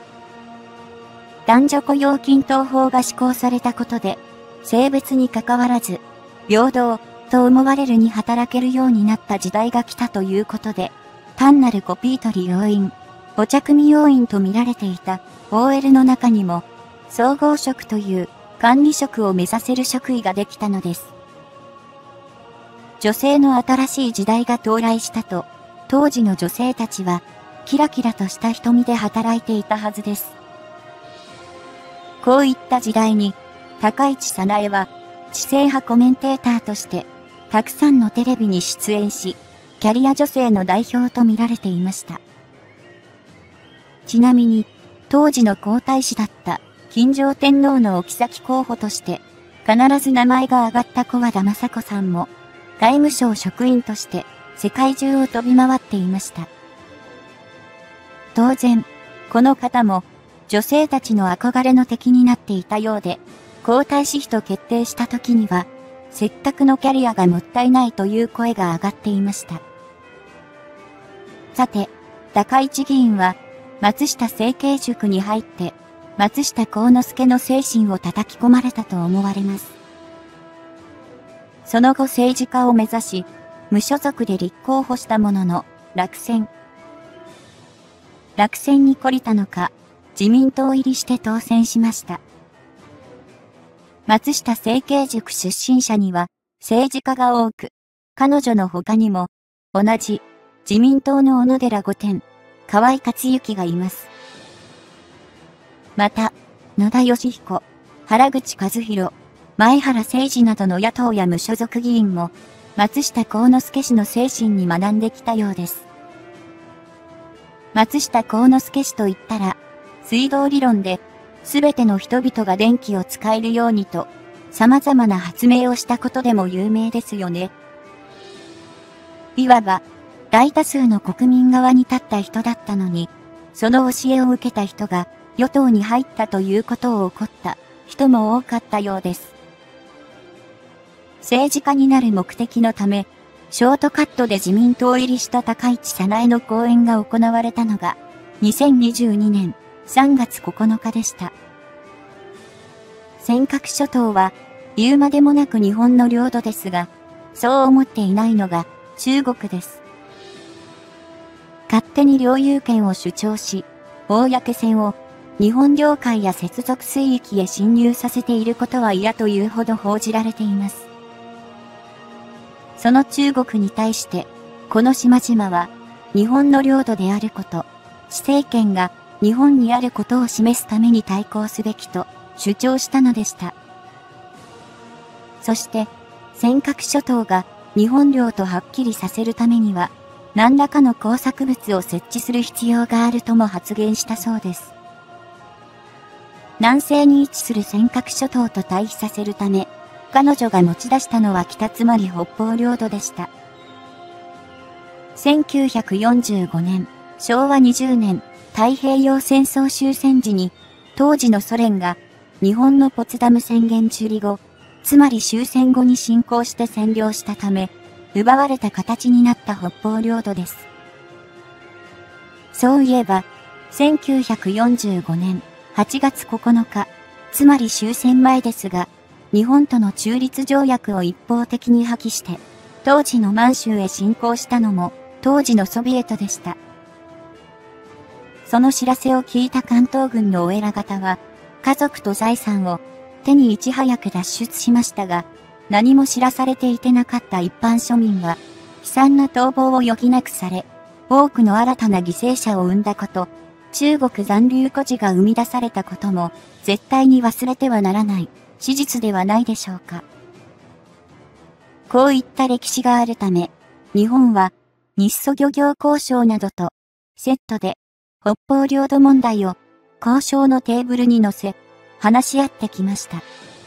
Speaker 1: 男女雇用均等法が施行されたことで、性別に関わらず、平等と思われるに働けるようになった時代が来たということで、単なるコピー取り要員、お茶組要員と見られていた オーエル の中にも、総合職という管理職を目指せる職位ができたのです。女性の新しい時代が到来したと、当時の女性たちは、キラキラとした瞳で働いていたはずです。こういった時代に、高市早苗は、知性派コメンテーターとして、たくさんのテレビに出演し、キャリア女性の代表と見られていました。ちなみに、当時の皇太子だった、金城天皇のお妃候補として、必ず名前が挙がった小和田雅子さんも、外務省職員として、世界中を飛び回っていました。当然、この方も、女性たちの憧れの敵になっていたようで、皇太子妃と決定した時には、せっかくのキャリアがもったいないという声が上がっていました。さて、高市議員は、松下政経塾に入って、松下幸之助の精神を叩き込まれたと思われます。その後政治家を目指し、無所属で立候補したものの、落選。落選に懲りたのか、自民党入りして当選しました。 松下政経塾出身者には政治家が多く、彼女の他にも同じ自民党の小野寺御殿、河合克行がいます。また、野田佳彦、原口和弘、前原誠司などの野党や無所属議員も松下幸之助氏の精神に学んできたようです。松下幸之助氏といったら、水道理論で、すべての人々が電気を使えるようにと、様々な発明をしたことでも有名ですよね。いわば、大多数の国民側に立った人だったのに、その教えを受けた人が与党に入ったということを怒った人も多かったようです。政治家になる目的のため、ショートカットで自民党入りした高市早苗の講演が行われたのが、にせんにじゅうにねんさんがつここのかでした。尖閣諸島は言うまでもなく日本の領土ですが、そう思っていないのが中国です。勝手に領有権を主張し、公船を日本領海や接続水域へ侵入させていることは嫌というほど報じられています。その中国に対して、この島々は日本の領土であること、施政権が日本にあることを示すために対抗すべきと主張したのでした。そして、尖閣諸島が日本領とはっきりさせるためには、何らかの工作物を設置する必要があるとも発言したそうです。南西に位置する尖閣諸島と対比させるため、彼女が持ち出したのは北つまり北方領土でした。せんきゅうひゃくよんじゅうごねん、しょうわにじゅうねん、太平洋戦争終戦時に、当時のソ連が日本のポツダム宣言受理後、つまり終戦後に侵攻して占領したため、奪われた形になった北方領土です。そういえば、せんきゅうひゃくよんじゅうごねんはちがつここのか、つまり終戦前ですが、日本との中立条約を一方的に破棄して、当時の満州へ侵攻したのも、当時のソビエトでした。その知らせを聞いた関東軍のお偉方は、家族と財産を手にいち早く脱出しましたが、何も知らされていてなかった一般庶民は、悲惨な逃亡を余儀なくされ、多くの新たな犠牲者を生んだこと、中国残留孤児が生み出されたことも、絶対に忘れてはならない、史実ではないでしょうか。こういった歴史があるため、日本は日ソ漁業交渉などとセットで北方領土問題を交渉のテーブルに乗せ話し合ってきました。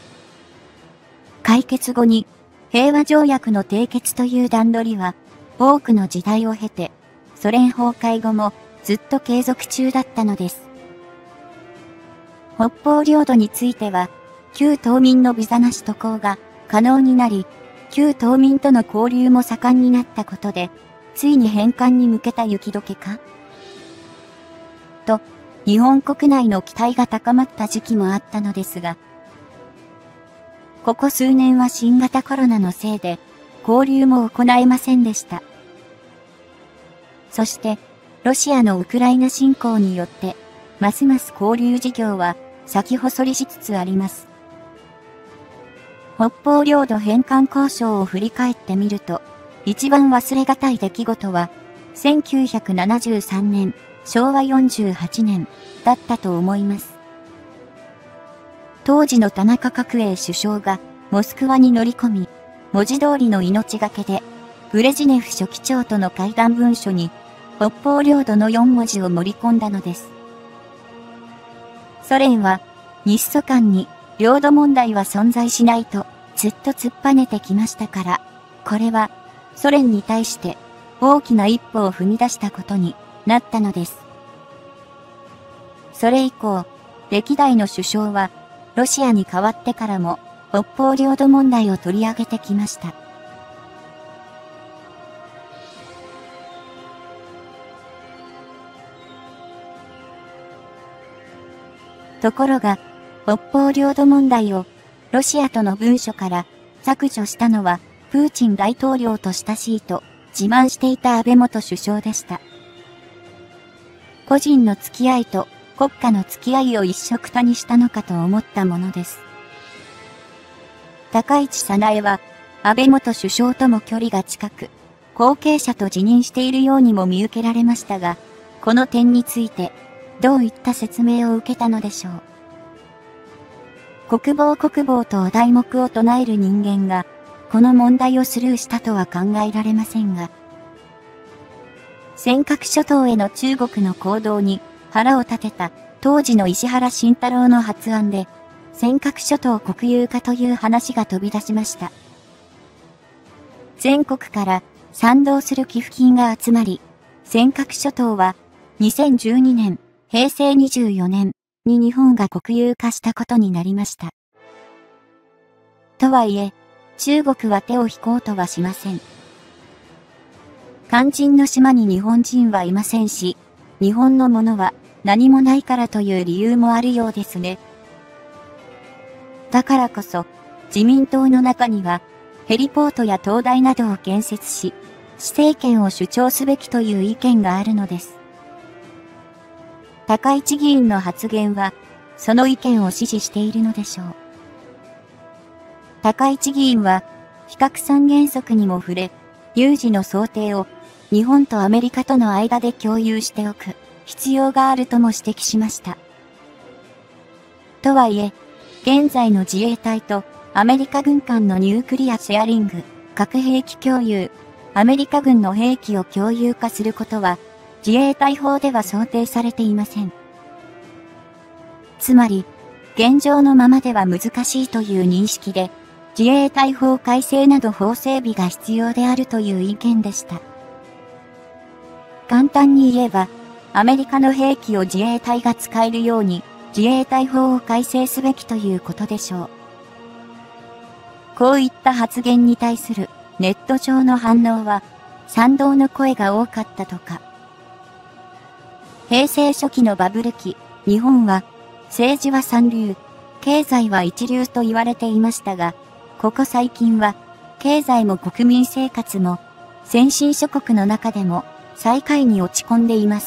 Speaker 1: 解決後に平和条約の締結という段取りは多くの時代を経てソ連崩壊後もずっと継続中だったのです。北方領土については旧島民のビザなし渡航が可能になり、旧島民との交流も盛んになったことで、ついに返還に向けた雪解けかと、日本国内の期待が高まった時期もあったのですが、ここ数年は新型コロナのせいで、交流も行えませんでした。そして、ロシアのウクライナ侵攻によって、ますます交流事業は先細りしつつあります。北方領土返還交渉を振り返ってみると、一番忘れがたい出来事は、せんきゅうひゃくななじゅうさんねん、しょうわよんじゅうはちねん、だったと思います。当時の田中角栄首相が、モスクワに乗り込み、文字通りの命がけで、ブレジネフ書記長との会談文書に、北方領土のよんもじを盛り込んだのです。ソ連は、日ソ間に、領土問題は存在しないとずっと突っぱねてきましたから、これはソ連に対して大きな一歩を踏み出したことになったのです。それ以降、歴代の首相はロシアに代わってからも北方領土問題を取り上げてきました。ところが、北方領土問題をロシアとの文書から削除したのはプーチン大統領と親しいと自慢していた安倍元首相でした。個人の付き合いと国家の付き合いを一緒くたにしたのかと思ったものです。 高市早苗は、安倍元首相とも距離が近く、後継者と自認しているようにも見受けられましたが、この点について、どういった説明を受けたのでしょう。国防国防とお題目を唱える人間が、この問題をスルーしたとは考えられませんが、尖閣諸島への中国の行動に腹を立てた当時の石原慎太郎の発案で、尖閣諸島国有化という話が飛び出しました。全国から賛同する寄付金が集まり、尖閣諸島はにせんじゅうにねん、へいせいにじゅうよねんに日本が国有化したことになりました。とはいえ、中国は手を引こうとはしません。肝心の島に日本人はいませんし、日本のものは何もないからという理由もあるようですね。だからこそ、自民党の中には、ヘリポートや灯台などを建設し、施政権を主張すべきという意見があるのです。高市議員の発言は、その意見を支持しているのでしょう。高市議員は、非核三原則にも触れ、有事の想定を日本とアメリカとの間で共有しておく必要があるとも指摘しました。とはいえ、現在の自衛隊とアメリカ軍間のニュークリアシェアリング、核兵器共有、アメリカ軍の兵器を共有化することは、自衛隊法では想定されていません。つまり、現状のままでは難しいという認識で、自衛隊法改正など法整備が必要であるという意見でした。簡単に言えば、アメリカの兵器を自衛隊が使えるように、自衛隊法を改正すべきということでしょう。こういった発言に対するネット上の反応は、賛同の声が多かったとか。平成初期のバブル期、日本は、政治は三流、経済は一流と言われていましたが、ここ最近は、経済も国民生活も、先進諸国の中でも、最下位に落ち込んでいます。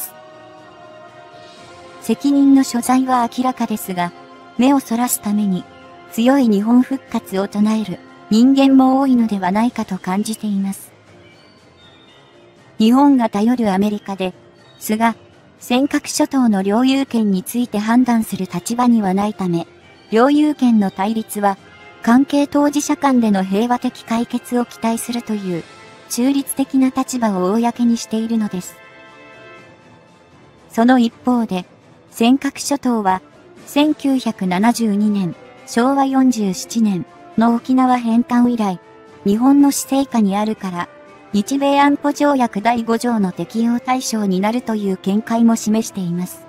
Speaker 1: 責任の所在は明らかですが、目をそらすために、強い日本復活を唱える人間も多いのではないかと感じています。日本が頼るアメリカで、菅、尖閣諸島の領有権について判断する立場にはないため、領有権の対立は、関係当事者間での平和的解決を期待するという中立的な立場を公にしているのです。その一方で、尖閣諸島はせんきゅうひゃくななじゅうにねん、しょうわよんじゅうななねんの沖縄返還以来、日本の施政下にあるから、日米安保条約だいごじょうの適用対象になるという見解も示しています。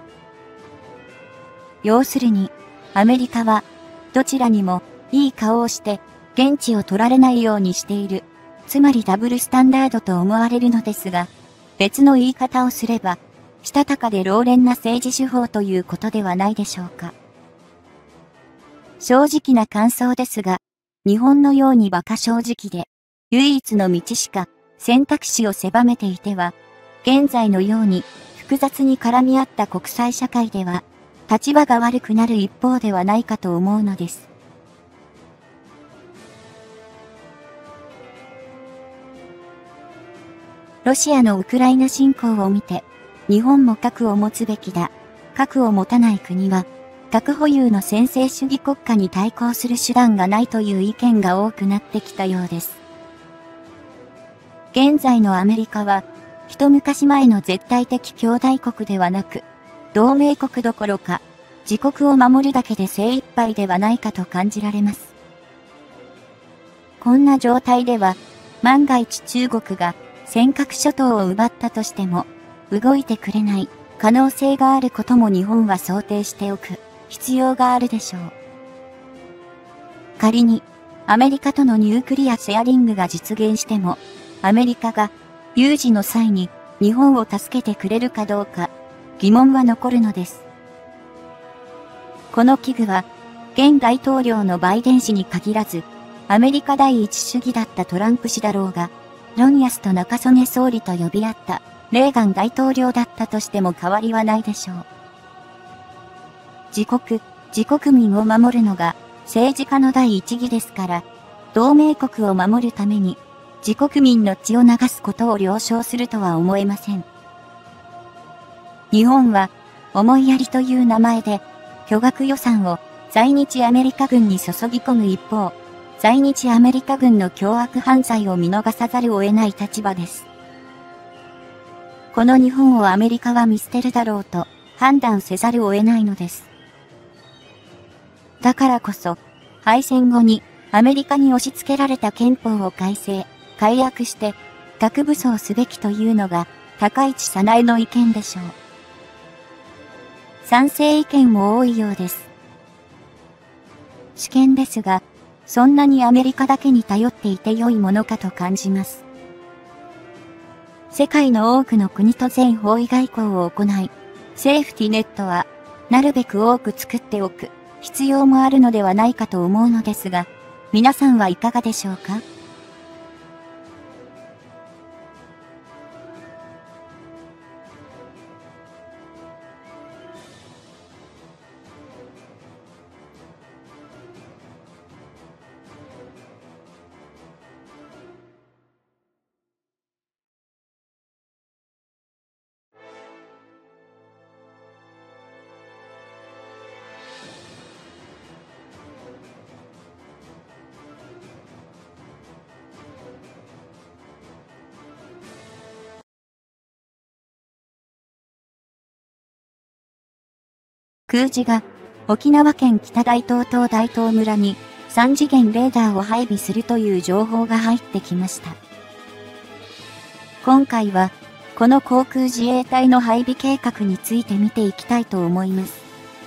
Speaker 1: 要するに、アメリカは、どちらにも、いい顔をして、現地を取られないようにしている。つまりダブルスタンダードと思われるのですが、別の言い方をすれば、したたかで老練な政治手法ということではないでしょうか。正直な感想ですが、日本のように馬鹿正直で、唯一の道しか選択肢を狭めていては、現在のように複雑に絡み合った国際社会では、立場が悪くなる一方ではないかと思うのです。ロシアのウクライナ侵攻を見て、日本も核を持つべきだ。核を持たない国は、核保有の専制主義国家に対抗する手段がないという意見が多くなってきたようです。現在のアメリカは、一昔前の絶対的兄弟国ではなく、同盟国どころか、自国を守るだけで精一杯ではないかと感じられます。こんな状態では、万が一中国が尖閣諸島を奪ったとしても、動いてくれない可能性があることも日本は想定しておく必要があるでしょう。仮にアメリカとのニュークリアシェアリングが実現しても、アメリカが有事の際に日本を助けてくれるかどうか疑問は残るのです。この危惧は現大統領のバイデン氏に限らず、アメリカ第一主義だったトランプ氏だろうが、ロンヤスと中曽根総理と呼び合ったレーガン大統領だったとしても変わりはないでしょう。自国、自国民を守るのが政治家の第一義ですから、 同盟国を守るために自国民の血を流すことを了承するとは思えません。日本は思いやりという名前で巨額予算を在日アメリカ軍に注ぎ込む一方、在日アメリカ軍の凶悪犯罪を見逃さざるを得ない立場です。この日本をアメリカは見捨てるだろうと判断せざるを得ないのです。だからこそ、敗戦後にアメリカに押し付けられた憲法を改正、改悪して核武装すべきというのが高市早苗の意見でしょう。賛成意見も多いようです。私見ですが、そんなにアメリカだけに頼っていて良いものかと感じます。世界の多くの国と全方位外交を行い、セーフティネットはなるべく多く作っておく必要もあるのではないかと思うのですが、皆さんはいかがでしょうか？空自が沖縄県北大東島大東村にさん次元レーダーを配備するという情報が入ってきました。今回はこの航空自衛隊の配備計画について見ていきたいと思います。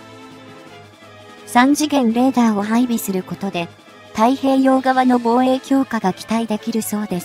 Speaker 1: さん次元レーダーを配備することで太平洋側の防衛強化が期待できるそうです。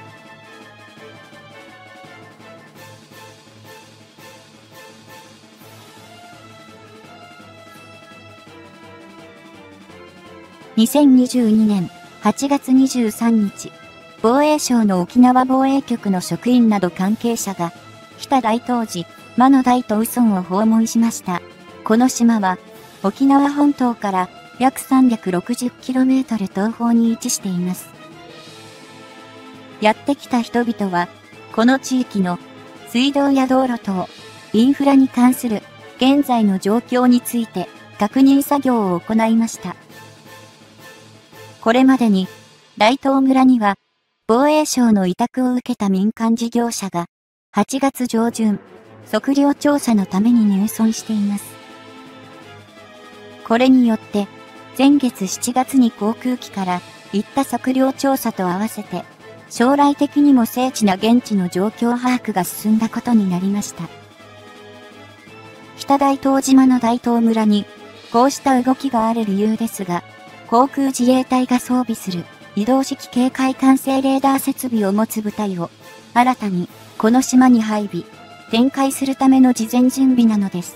Speaker 1: にせんにじゅうにねんはちがつにじゅうさんにち、防衛省の沖縄防衛局の職員など関係者が、北大東寺、間の大と宇村を訪問しました。この島は、沖縄本島から約 さんびゃくろくじゅっキロメートル 東方に位置しています。やってきた人々は、この地域の水道や道路等、インフラに関する現在の状況について確認作業を行いました。これまでに、大東村には、防衛省の委託を受けた民間事業者が、はちがつじょうじゅん、測量調査のために入村しています。これによって、前月しちがつに航空機から行った測量調査と合わせて、将来的にも精緻な現地の状況把握が進んだことになりました。北大東島の大東村に、こうした動きがある理由ですが、航空自衛隊が装備する移動式警戒管制レーダー設備を持つ部隊を新たにこの島に配備、展開するための事前準備なのです。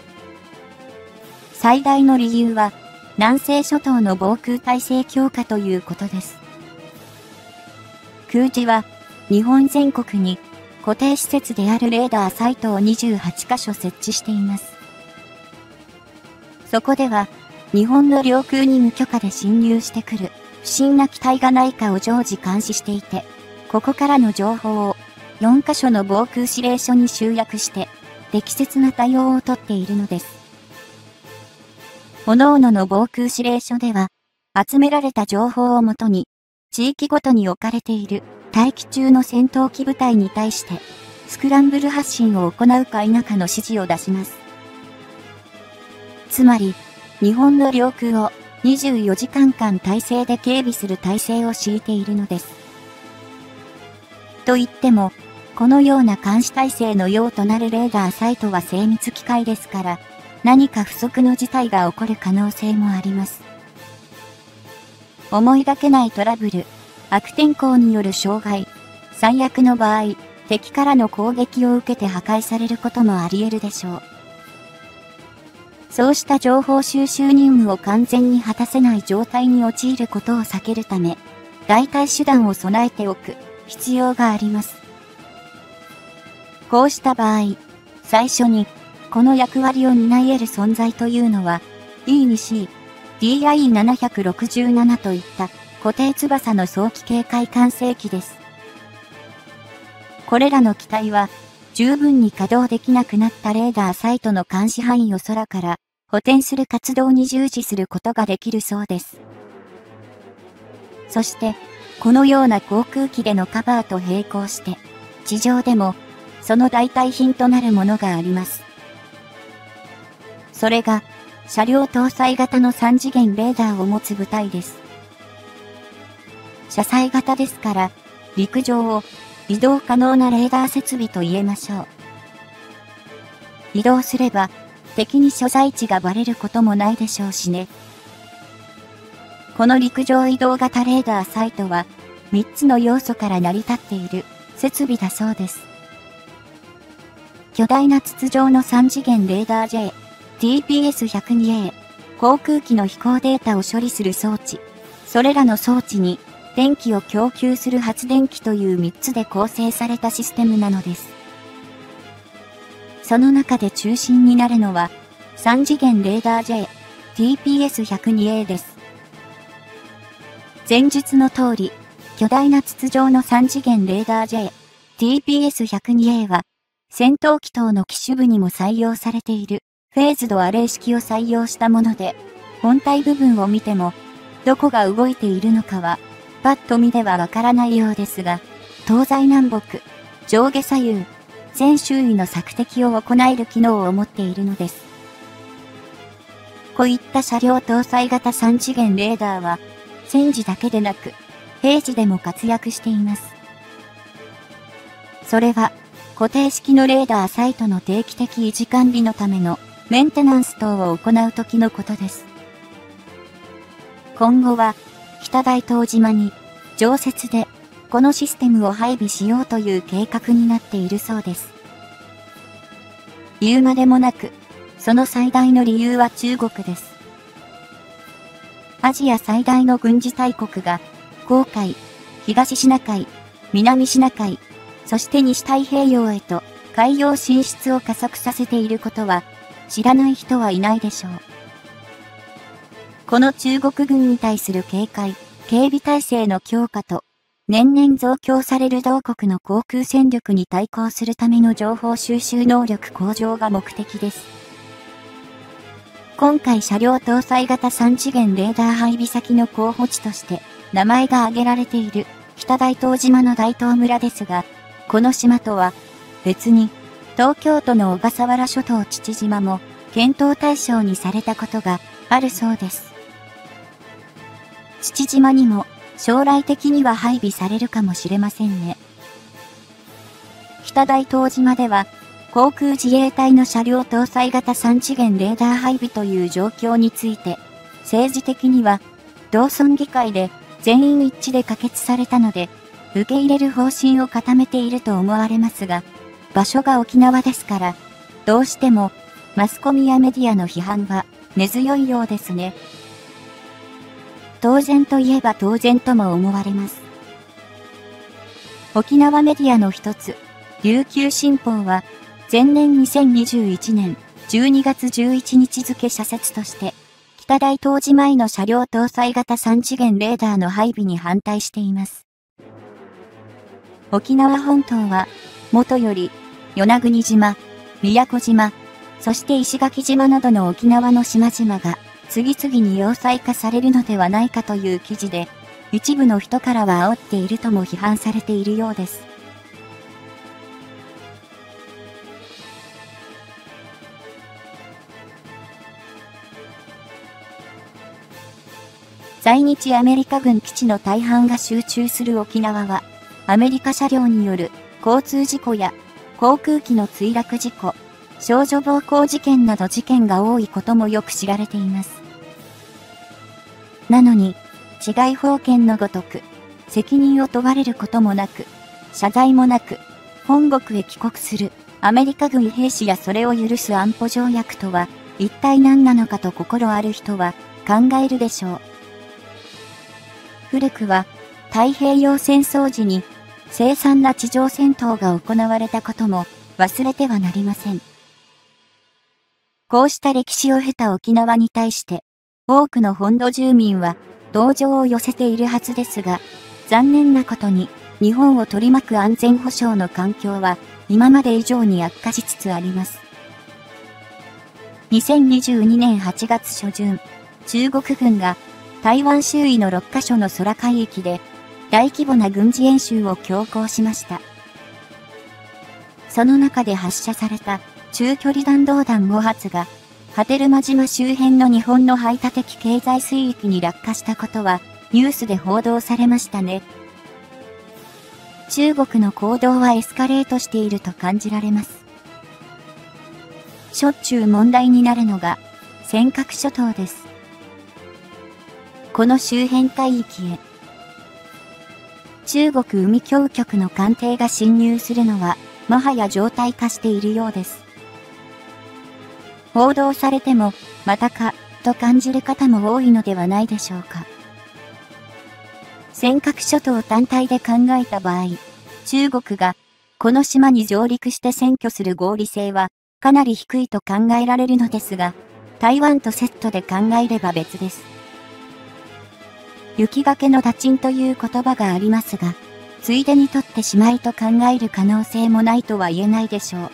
Speaker 1: 最大の理由は南西諸島の防空体制強化ということです。空自は日本全国に固定施設であるレーダーサイトをにじゅうはちかしょ設置しています。そこでは日本の領空に無許可で侵入してくる不審な機体がないかを常時監視していて、ここからの情報をよんかしょの防空指令所に集約して適切な対応をとっているのです。各々の防空指令所では集められた情報をもとに地域ごとに置かれている待機中の戦闘機部隊に対してスクランブル発進を行うか否かの指示を出します。つまり、日本の領空をにじゅうよじかんかん体制で警備する体制を敷いているのです。と言っても、このような監視体制の用となるレーダーサイトは精密機械ですから、何か不測の事態が起こる可能性もあります。思いがけないトラブル、悪天候による障害、最悪の場合、敵からの攻撃を受けて破壊されることもあり得るでしょう。そうした情報収集任務を完全に果たせない状態に陥ることを避けるため、代替手段を備えておく必要があります。こうした場合、最初にこの役割を担い得る存在というのは、イーにシー、ディーアイーななろくなな といった固定翼の早期警戒管制機です。これらの機体は、十分に稼働できなくなったレーダーサイトの監視範囲を空から補填する活動に従事することができるそうです。そして、このような航空機でのカバーと並行して、地上でも、その代替品となるものがあります。それが、車両搭載型のさん次元レーダーを持つ部隊です。車載型ですから、陸上を移動可能なレーダー設備と言えましょう。移動すれば、敵に所在地がバレることもないでしょうしね。この陸上移動型レーダーサイトは、みっつの要素から成り立っている設備だそうです。巨大な筒状のさん次元レーダー J、ティーピーエスひゃくにエー、航空機の飛行データを処理する装置、それらの装置に電気を供給する発電機というみっつで構成されたシステムなのです。その中で中心になるのは、さん次元レーダー J、ティーピーエスひゃくにエー です。前述の通り、巨大な筒状のさん次元レーダー J、ティーピーエスひゃくにエー は、戦闘機等の機種部にも採用されているフェーズドアレイ式を採用したもので、本体部分を見ても、どこが動いているのかは、パッと見ではわからないようですが、東西南北、上下左右、全周囲の索敵を行える機能を持っているのです。こういった車両搭載型さん次元レーダーは、戦時だけでなく、平時でも活躍しています。それは、固定式のレーダーサイトの定期的維持管理のためのメンテナンス等を行うときのことです。今後は、北大東島に、常設で、このシステムを配備しようという計画になっているそうです。言うまでもなく、その最大の理由は中国です。アジア最大の軍事大国が、黄海、東シナ海、南シナ海、そして西太平洋へと海洋進出を加速させていることは、知らない人はいないでしょう。この中国軍に対する警戒、警備体制の強化と、年々増強される同国の航空戦力に対抗するための情報収集能力向上が目的です。今回車両搭載型さん次元レーダー配備先の候補地として名前が挙げられている北大東島の大東村ですが、この島とは別に東京都の小笠原諸島父島も検討対象にされたことがあるそうです。父島にも将来的には配備されるかもしれませんね。北大東島では航空自衛隊の車両搭載型さん次元レーダー配備という状況について、政治的には、同村議会で全員一致で可決されたので、受け入れる方針を固めていると思われますが、場所が沖縄ですから、どうしても、マスコミやメディアの批判は根強いようですね。当然といえば当然とも思われます。沖縄メディアの一つ、琉球新報は、前年にせんにじゅういちねんじゅうにがつじゅういちにち付社説として、北大東島への車両搭載型さん次元レーダーの配備に反対しています。沖縄本島は、もとより、与那国島、宮古島、そして石垣島などの沖縄の島々が、次々に要塞化されるのではないかという記事で、一部の人からは煽っているとも批判されているようです。在日アメリカ軍基地の大半が集中する沖縄は、アメリカ車両による交通事故や航空機の墜落事故、少女暴行事件など事件が多いこともよく知られています。なのに、治外法権のごとく、責任を問われることもなく、謝罪もなく、本国へ帰国するアメリカ軍兵士やそれを許す安保条約とは、一体何なのかと心ある人は考えるでしょう。古くは太平洋戦争時に凄惨な地上戦闘が行われたことも忘れてはなりません。こうした歴史を経た沖縄に対して多くの本土住民は同情を寄せているはずですが、残念なことに日本を取り巻く安全保障の環境は今まで以上に悪化しつつあります。にせんにじゅうにねんはちがつしょじゅん、中国軍が台湾周囲のろっかしょの空海域で大規模な軍事演習を強行しました。その中で発射された中距離弾道弾ごはつが波照間島周辺の日本の排他的経済水域に落下したことはニュースで報道されましたね。中国の行動はエスカレートしていると感じられます。しょっちゅう問題になるのが尖閣諸島です。この周辺海域へ中国海峡局の艦艇が侵入するのはもはや常態化しているようです。報道されてもまたかと感じる方も多いのではないでしょうか。尖閣諸島単体で考えた場合、中国がこの島に上陸して占拠する合理性はかなり低いと考えられるのですが、台湾とセットで考えれば別です。雪崖の打賃という言葉がありますが、ついでに取ってしまいと考える可能性もないとは言えないでしょう。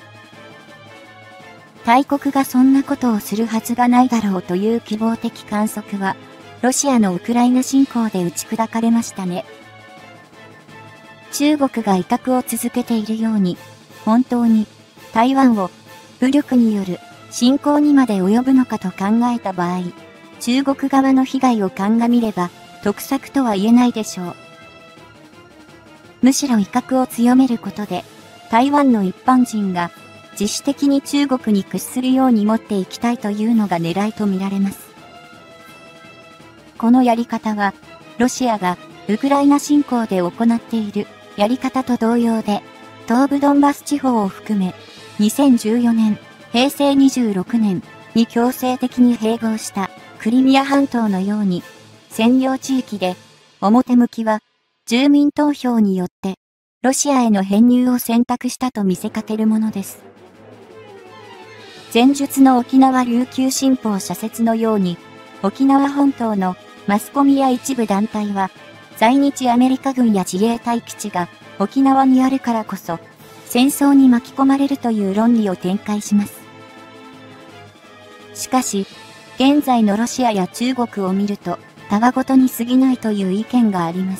Speaker 1: 大国がそんなことをするはずがないだろうという希望的観測は、ロシアのウクライナ侵攻で打ち砕かれましたね。中国が威嚇を続けているように、本当に台湾を武力による侵攻にまで及ぶのかと考えた場合、中国側の被害を鑑みれば得策とは言えないでしょう。むしろ威嚇を強めることで、台湾の一般人が自主的に中国に屈するように持っていきたいというのが狙いと見られます。このやり方は、ロシアがウクライナ侵攻で行っているやり方と同様で、東部ドンバス地方を含め、にせんじゅうよねん、へいせいにじゅうろくねんに強制的に併合したクリミア半島のように、占領地域で表向きは住民投票によってロシアへの編入を選択したと見せかけるものです。前述の沖縄琉球新報社説のように、沖縄本島のマスコミや一部団体は、在日アメリカ軍や自衛隊基地が沖縄にあるからこそ、戦争に巻き込まれるという論理を展開します。しかし、現在のロシアや中国を見ると、たわごとに過ぎないという意見があります。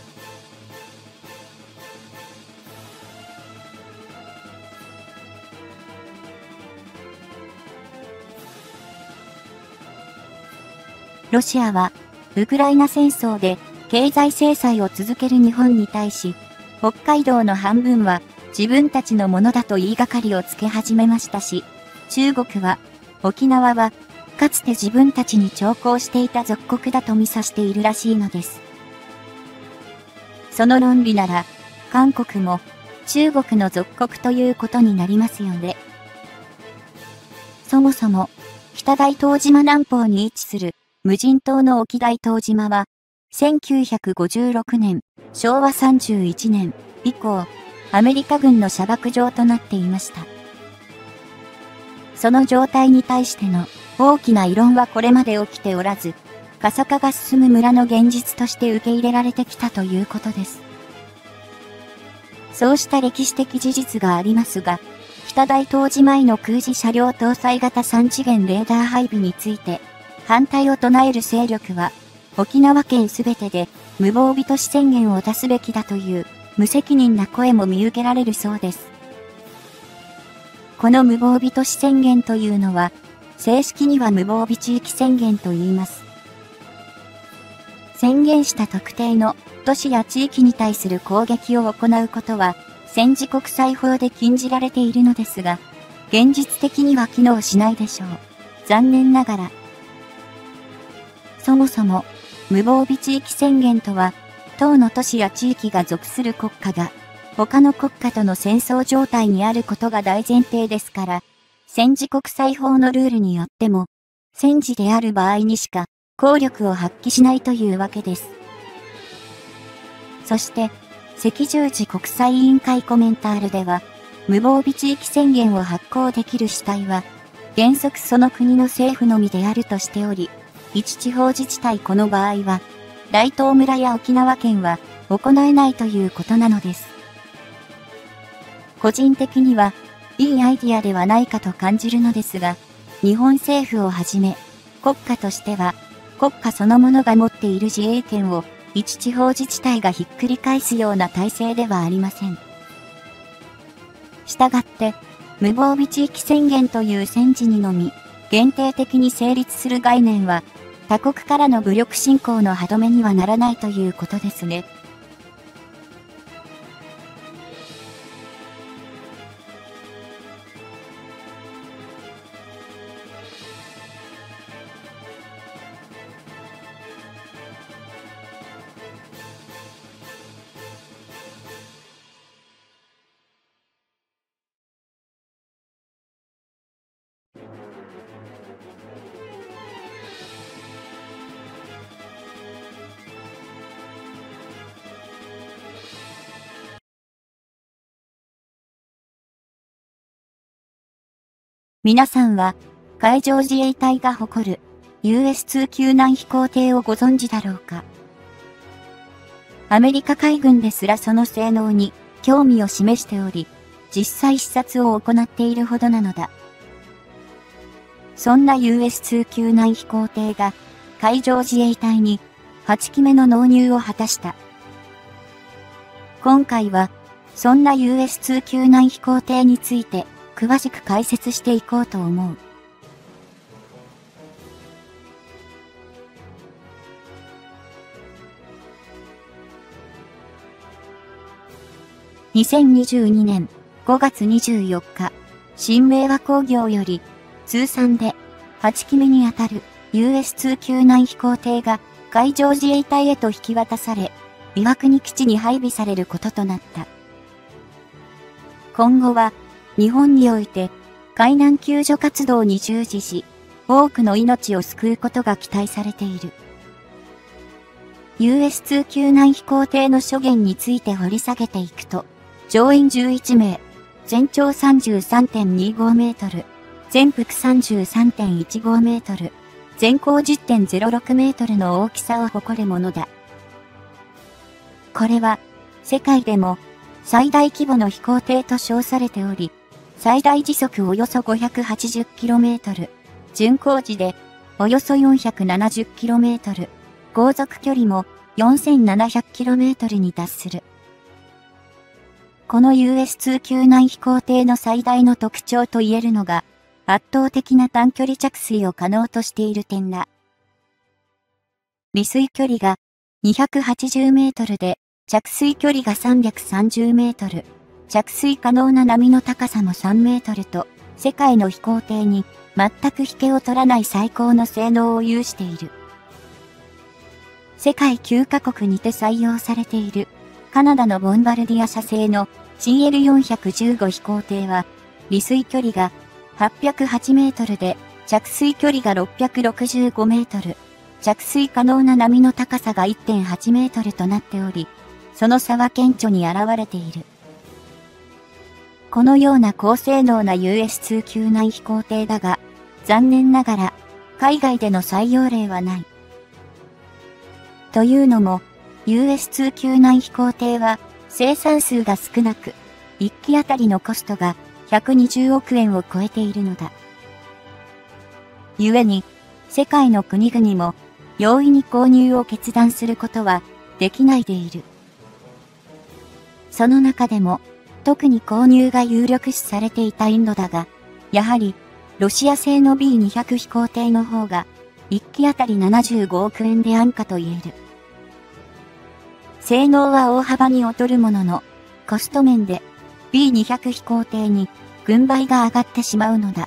Speaker 1: ロシアは、ウクライナ戦争で経済制裁を続ける日本に対し、北海道の半分は自分たちのものだと言いがかりをつけ始めましたし、中国は、沖縄は、かつて自分たちに徴工していた属国だと見さしているらしいのです。その論理なら、韓国も中国の属国ということになりますよね。そもそも、北大東島南方に位置する無人島の沖大東島は、せんきゅうひゃくごじゅうろくねん、しょうわさんじゅういちねん以降、アメリカ軍の射爆場となっていました。その状態に対しての大きな異論はこれまで起きておらず、過疎化が進む村の現実として受け入れられてきたということです。そうした歴史的事実がありますが、北大東島への空自車両搭載型さん次元レーダー配備について、反対を唱える勢力は、沖縄県すべてで無防備都市宣言を出すべきだという無責任な声も見受けられるそうです。この無防備都市宣言というのは、正式には無防備地域宣言と言います。宣言した特定の都市や地域に対する攻撃を行うことは、戦時国際法で禁じられているのですが、現実的には機能しないでしょう。残念ながら。そもそも、無防備地域宣言とは、当の都市や地域が属する国家が、他の国家との戦争状態にあることが大前提ですから、戦時国際法のルールによっても、戦時である場合にしか、効力を発揮しないというわけです。そして、赤十字国際委員会コメンタールでは、無防備地域宣言を発行できる主体は、原則その国の政府のみであるとしており、 一地方自治体この場合は、大東村や沖縄県は行えないということなのです。個人的にはいいアイディアではないかと感じるのですが、日本政府をはじめ、国家としては、国家そのものが持っている自衛権を一地方自治体がひっくり返すような体制ではありません。したがって、無防備地域宣言という戦時にのみ、限定的に成立する概念は、他国からの武力侵攻の歯止めにはならないということですね。皆さんは、海上自衛隊が誇る ユーエスツー 救難飛行艇をご存知だろうか。アメリカ海軍ですらその性能に興味を示しており、実際視察を行っているほどなのだ。そんな ユーエスツー 救難飛行艇が海上自衛隊にはちきめの納入を果たした。今回は、そんな ユーエスツー 救難飛行艇について、詳しく解説していこうと思う。にせんにじゅうにねんごがつにじゅうよっか、新明和工業より、通算ではちきめにあたる ユーエスツー 救難飛行艇が海上自衛隊へと引き渡され、岩国基地に配備されることとなった。今後は、日本において、海難救助活動に従事し、多くの命を救うことが期待されている。ユーエスツー 救難飛行艇の諸言について掘り下げていくと、乗員じゅういちめい、全長 さんじゅうさんてんにごメートル、全幅 さんじゅうさんてんいちごメートル、全高 じゅってんぜろろくメートルの大きさを誇るものだ。これは、世界でも最大規模の飛行艇と称されており、最大時速およそ ごひゃくはちじゅっキロメートル、巡航時でおよそ よんひゃくななじゅっキロメートル、航続距離も よんせんななひゃくキロメートルに達する。この ユーエスツー 救難飛行艇の最大の特徴と言えるのが、圧倒的な短距離着水を可能としている点だ。離水距離がにひゃくはちじゅうメートルで、着水距離がさんびゃくさんじゅうメートル。着水可能な波の高さもさんメートルと、世界の飛行艇に全く引けを取らない最高の性能を有している。世界きゅうカ国にて採用されている、カナダのボンバルディア社製の シーエルよんひゃくじゅうご 飛行艇は、離水距離がはっぴゃくはちメートルで、着水距離がろっぴゃくろくじゅうごメートル、着水可能な波の高さが いってんはちメートルとなっており、その差は顕著に現れている。このような高性能な ユーエスツー 救難飛行艇だが、残念ながら、海外での採用例はない。というのも、ユーエスツー 救難飛行艇は、生産数が少なく、いっきあたりのコストがひゃくにじゅうおくえんを超えているのだ。故に、世界の国々も、容易に購入を決断することは、できないでいる。その中でも、特に購入が有力視されていたインドだが、やはり、ロシア製の ビーにひゃく 飛行艇の方が、いっきあたりななじゅうごおくえんで安価と言える。性能は大幅に劣るものの、コスト面で ビーにひゃく 飛行艇に軍配が上がってしまうのだ。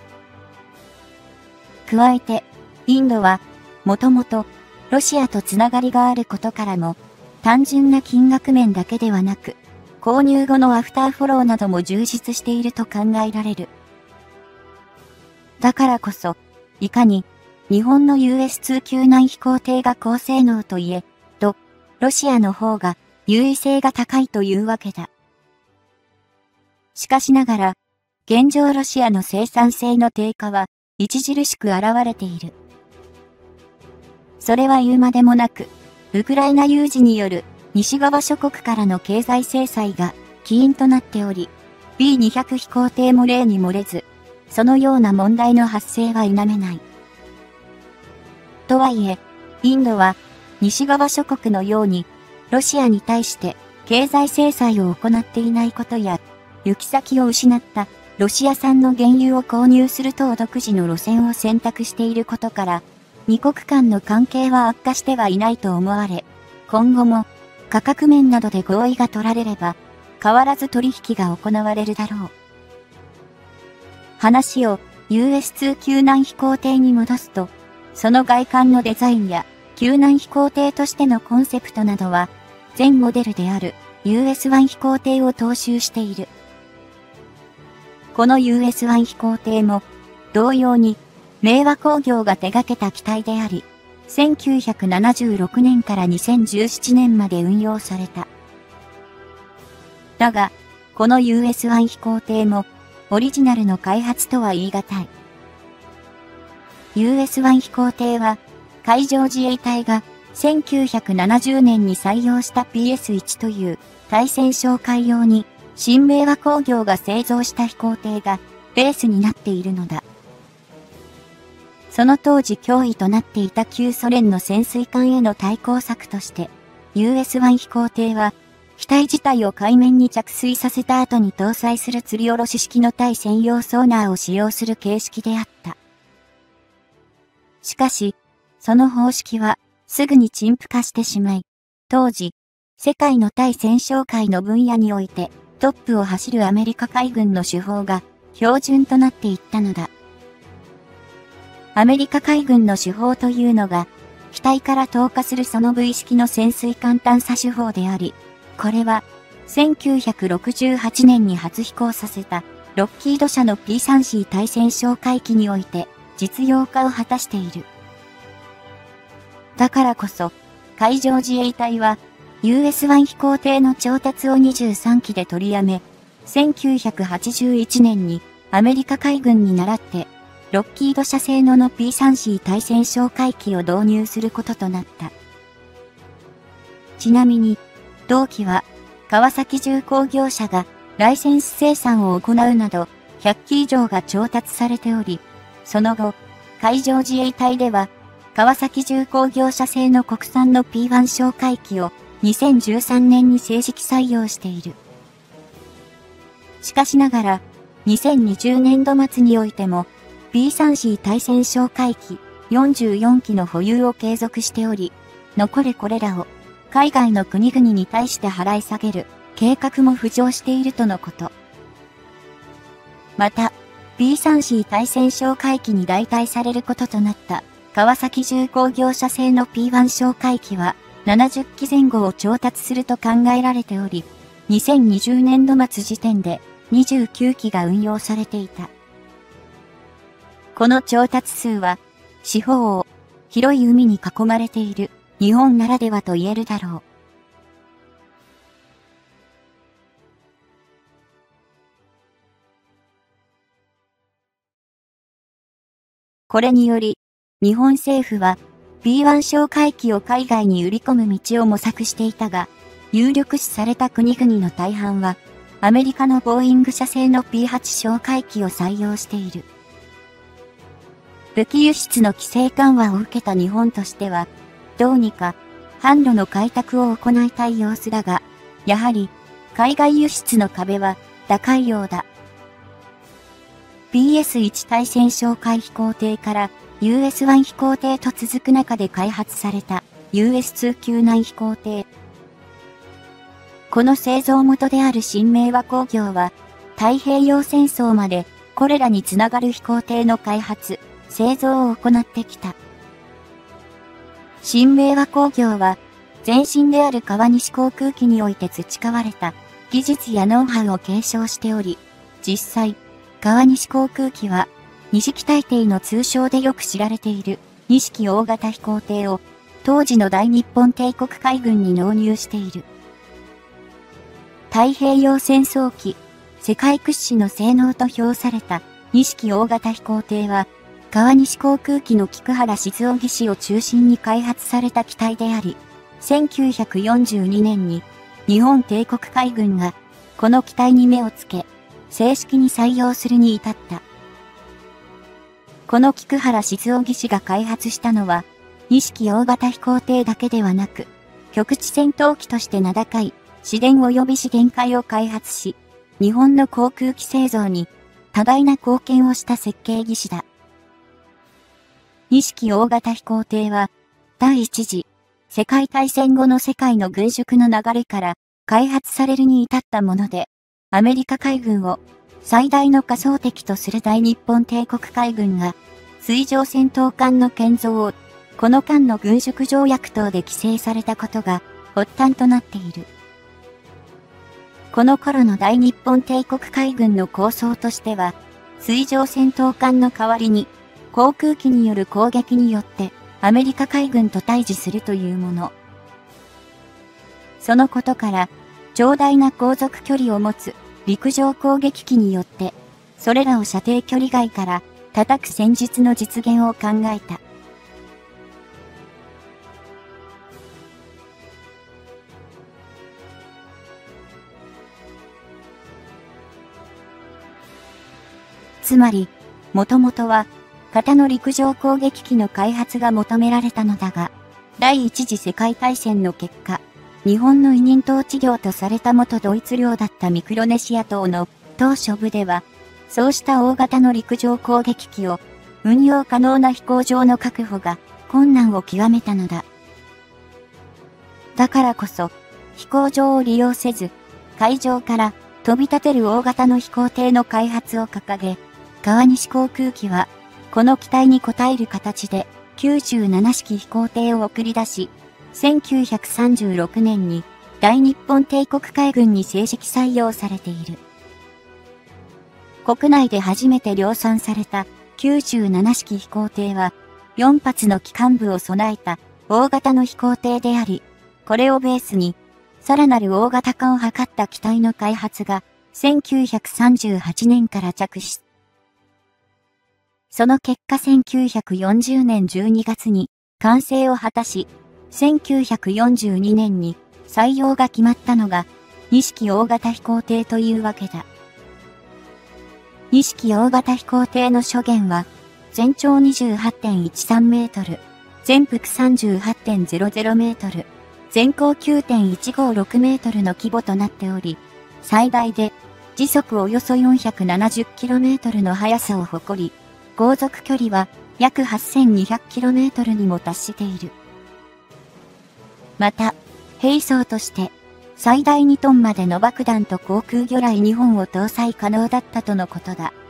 Speaker 1: 加えて、インドは、もともと、ロシアとつながりがあることからも、単純な金額面だけではなく、購入後のアフターフォローなども充実していると考えられる。だからこそ、いかに、日本の ユーエスツー 救難飛行艇が高性能といえ、と、ロシアの方が優位性が高いというわけだ。しかしながら、現状ロシアの生産性の低下は、著しく現れている。 それは言うまでもなく、ウクライナ有事による西側諸国からの経済制裁が起因となっており、ビーにひゃく 飛行艇も例に漏れず、そのような問題の発生は否めない。とはいえ、インドは西側諸国のようにロシアに対して経済制裁を行っていないことや、行き先を失ったロシア産の原油を購入する等独自の路線を選択していることから、二国間の関係は悪化してはいないと思われ、今後も価格面などで合意が取られれば、変わらず取引が行われるだろう。話を ユーエスツー 救難飛行艇に戻すと、その外観のデザインや救難飛行艇としてのコンセプトなどは、前モデルである ユーエスワン 飛行艇を踏襲している。この ユーエスワン 飛行艇も、同様に、明和工業が手掛けた機体であり、せんきゅうひゃくななじゅうろくねんからにせんじゅうななねんまで運用された。だが、この ユーエスワン 飛行艇も、オリジナルの開発とは言い難い。ユーエスワン 飛行艇は、海上自衛隊がせんきゅうひゃくななじゅうねんに採用した ピーエスワン という対潜哨戒用に、新明和工業が製造した飛行艇がベースになっているのだ。その当時脅威となっていた旧ソ連の潜水艦への対抗策として、ユーエスワン 飛行艇は、機体自体を海面に着水させた後に搭載する吊り下ろし式の対専用ソーナーを使用する形式であった。しかし、その方式はすぐに陳腐化してしまい、当時、世界の対潜哨戒の分野においてトップを走るアメリカ海軍の手法が標準となっていったのだ。アメリカ海軍の手法というのが、機体から投下するその V 式の潜水艦探査手法であり、これは、せんきゅうひゃくろくじゅうはちねんに初飛行させた、ロッキード社の ピースリー 対潜哨戒機において、実用化を果たしている。だからこそ、海上自衛隊は、ユーエスワン 飛行艇の調達をにじゅうさんきで取りやめ、せんきゅうひゃくはちじゅういちねんにアメリカ海軍に倣って、ロッキード社製のの ピースリー 対潜哨戒機を導入することとなった。ちなみに、同機は、川崎重工業社がライセンス生産を行うなど、ひゃっき以上が調達されており、その後、海上自衛隊では、川崎重工業社製の国産の ピーワン 哨戒機をにせんじゅうさんねんに正式採用している。しかしながら、にせんにじゅうねんど末においても、ピースリー 対潜哨戒機よんじゅうよんきの保有を継続しており、残るこれらを海外の国々に対して払い下げる計画も浮上しているとのこと。また、ピースリー 対潜哨戒機に代替されることとなった川崎重工業社製の ピーワン 哨戒機はななじゅっきぜん後を調達すると考えられており、にせんにじゅうねんど末時点でにじゅうきゅうきが運用されていた。この調達数は、四方を広い海に囲まれている日本ならではと言えるだろう。これにより、日本政府は ピーワン 哨戒機を海外に売り込む道を模索していたが、有力視された国々の大半は、アメリカのボーイング社製の ピーはち 哨戒機を採用している。武器輸出の規制緩和を受けた日本としては、どうにか販路の開拓を行いたい様子だが、やはり海外輸出の壁は高いようだ。ピーエスワン 対潜哨戒飛行艇から ユーエスワン 飛行艇と続く中で開発された ユーエスツー 救難飛行艇。この製造元である新明和工業は、太平洋戦争までこれらにつながる飛行艇の開発、製造を行ってきた。新明和工業は、前身である川西航空機において培われた技術やノウハウを継承しており、実際、川西航空機は、錦大帝の通称でよく知られている錦大型飛行艇を、当時の大日本帝国海軍に納入している。太平洋戦争期、世界屈指の性能と評された錦大型飛行艇は、 川西航空機の菊原静雄技師を中心に開発された機体であり、せんきゅうひゃくよんじゅうにねんに日本帝国海軍がこの機体に目をつけ、正式に採用するに至った。この菊原静雄技師が開発したのは、に式大型飛行艇だけではなく、局地戦闘機として名高い市電及び資源海を開発し、日本の航空機製造に多大な貢献をした設計技師だ。に式大型飛行艇は、第一次世界大戦後の世界の軍縮の流れから開発されるに至ったもので、アメリカ海軍を最大の仮想敵とする大日本帝国海軍が水上戦闘艦の建造をこの間の軍縮条約等で規制されたことが発端となっている。この頃の大日本帝国海軍の構想としては、水上戦闘艦の代わりに航空機による攻撃によってアメリカ海軍と対峙するというもの。そのことから、長大な航続距離を持つ陸上攻撃機によって、それらを射程距離外から叩く戦術の実現を考えた。つまり、もともとは、型の陸上攻撃機の開発が求められたのだが、第一次世界大戦の結果、日本の委任統治領とされた元ドイツ領だったミクロネシア島の島嶼部では、そうした大型の陸上攻撃機を運用可能な飛行場の確保が困難を極めたのだ。だからこそ、飛行場を利用せず、海上から飛び立てる大型の飛行艇の開発を掲げ、川西航空機は、この期待に応える形できゅうじゅうなな式飛行艇を送り出し、せんきゅうひゃくさんじゅうろくねんに大日本帝国海軍に正式採用されている。国内で初めて量産されたきゅうじゅうなな式飛行艇はよん発の機関部を備えた大型の飛行艇であり、これをベースにさらなる大型化を図った機体の開発がせんきゅうひゃくさんじゅうはちねんから着手。その結果せんきゅうひゃくよんじゅうねんじゅうにがつに完成を果たし、せんきゅうひゃくよんじゅうにねんに採用が決まったのがに式大型飛行艇というわけだ。に式大型飛行艇の初元は全長 にじゅうはちてんいちさんメートル、全幅 さんじゅうはちてんゼロゼロメートル、全高 きゅうてんいちごろくメートルの規模となっており、最大で時速およそ よんひゃくななじゅっキロメートル の速さを誇り、航続距離は約 はっせんにひゃくキロメートル にも達している。また、兵装として最大にトンまでの爆弾と航空魚雷にほんを搭載可能だったとのことだ。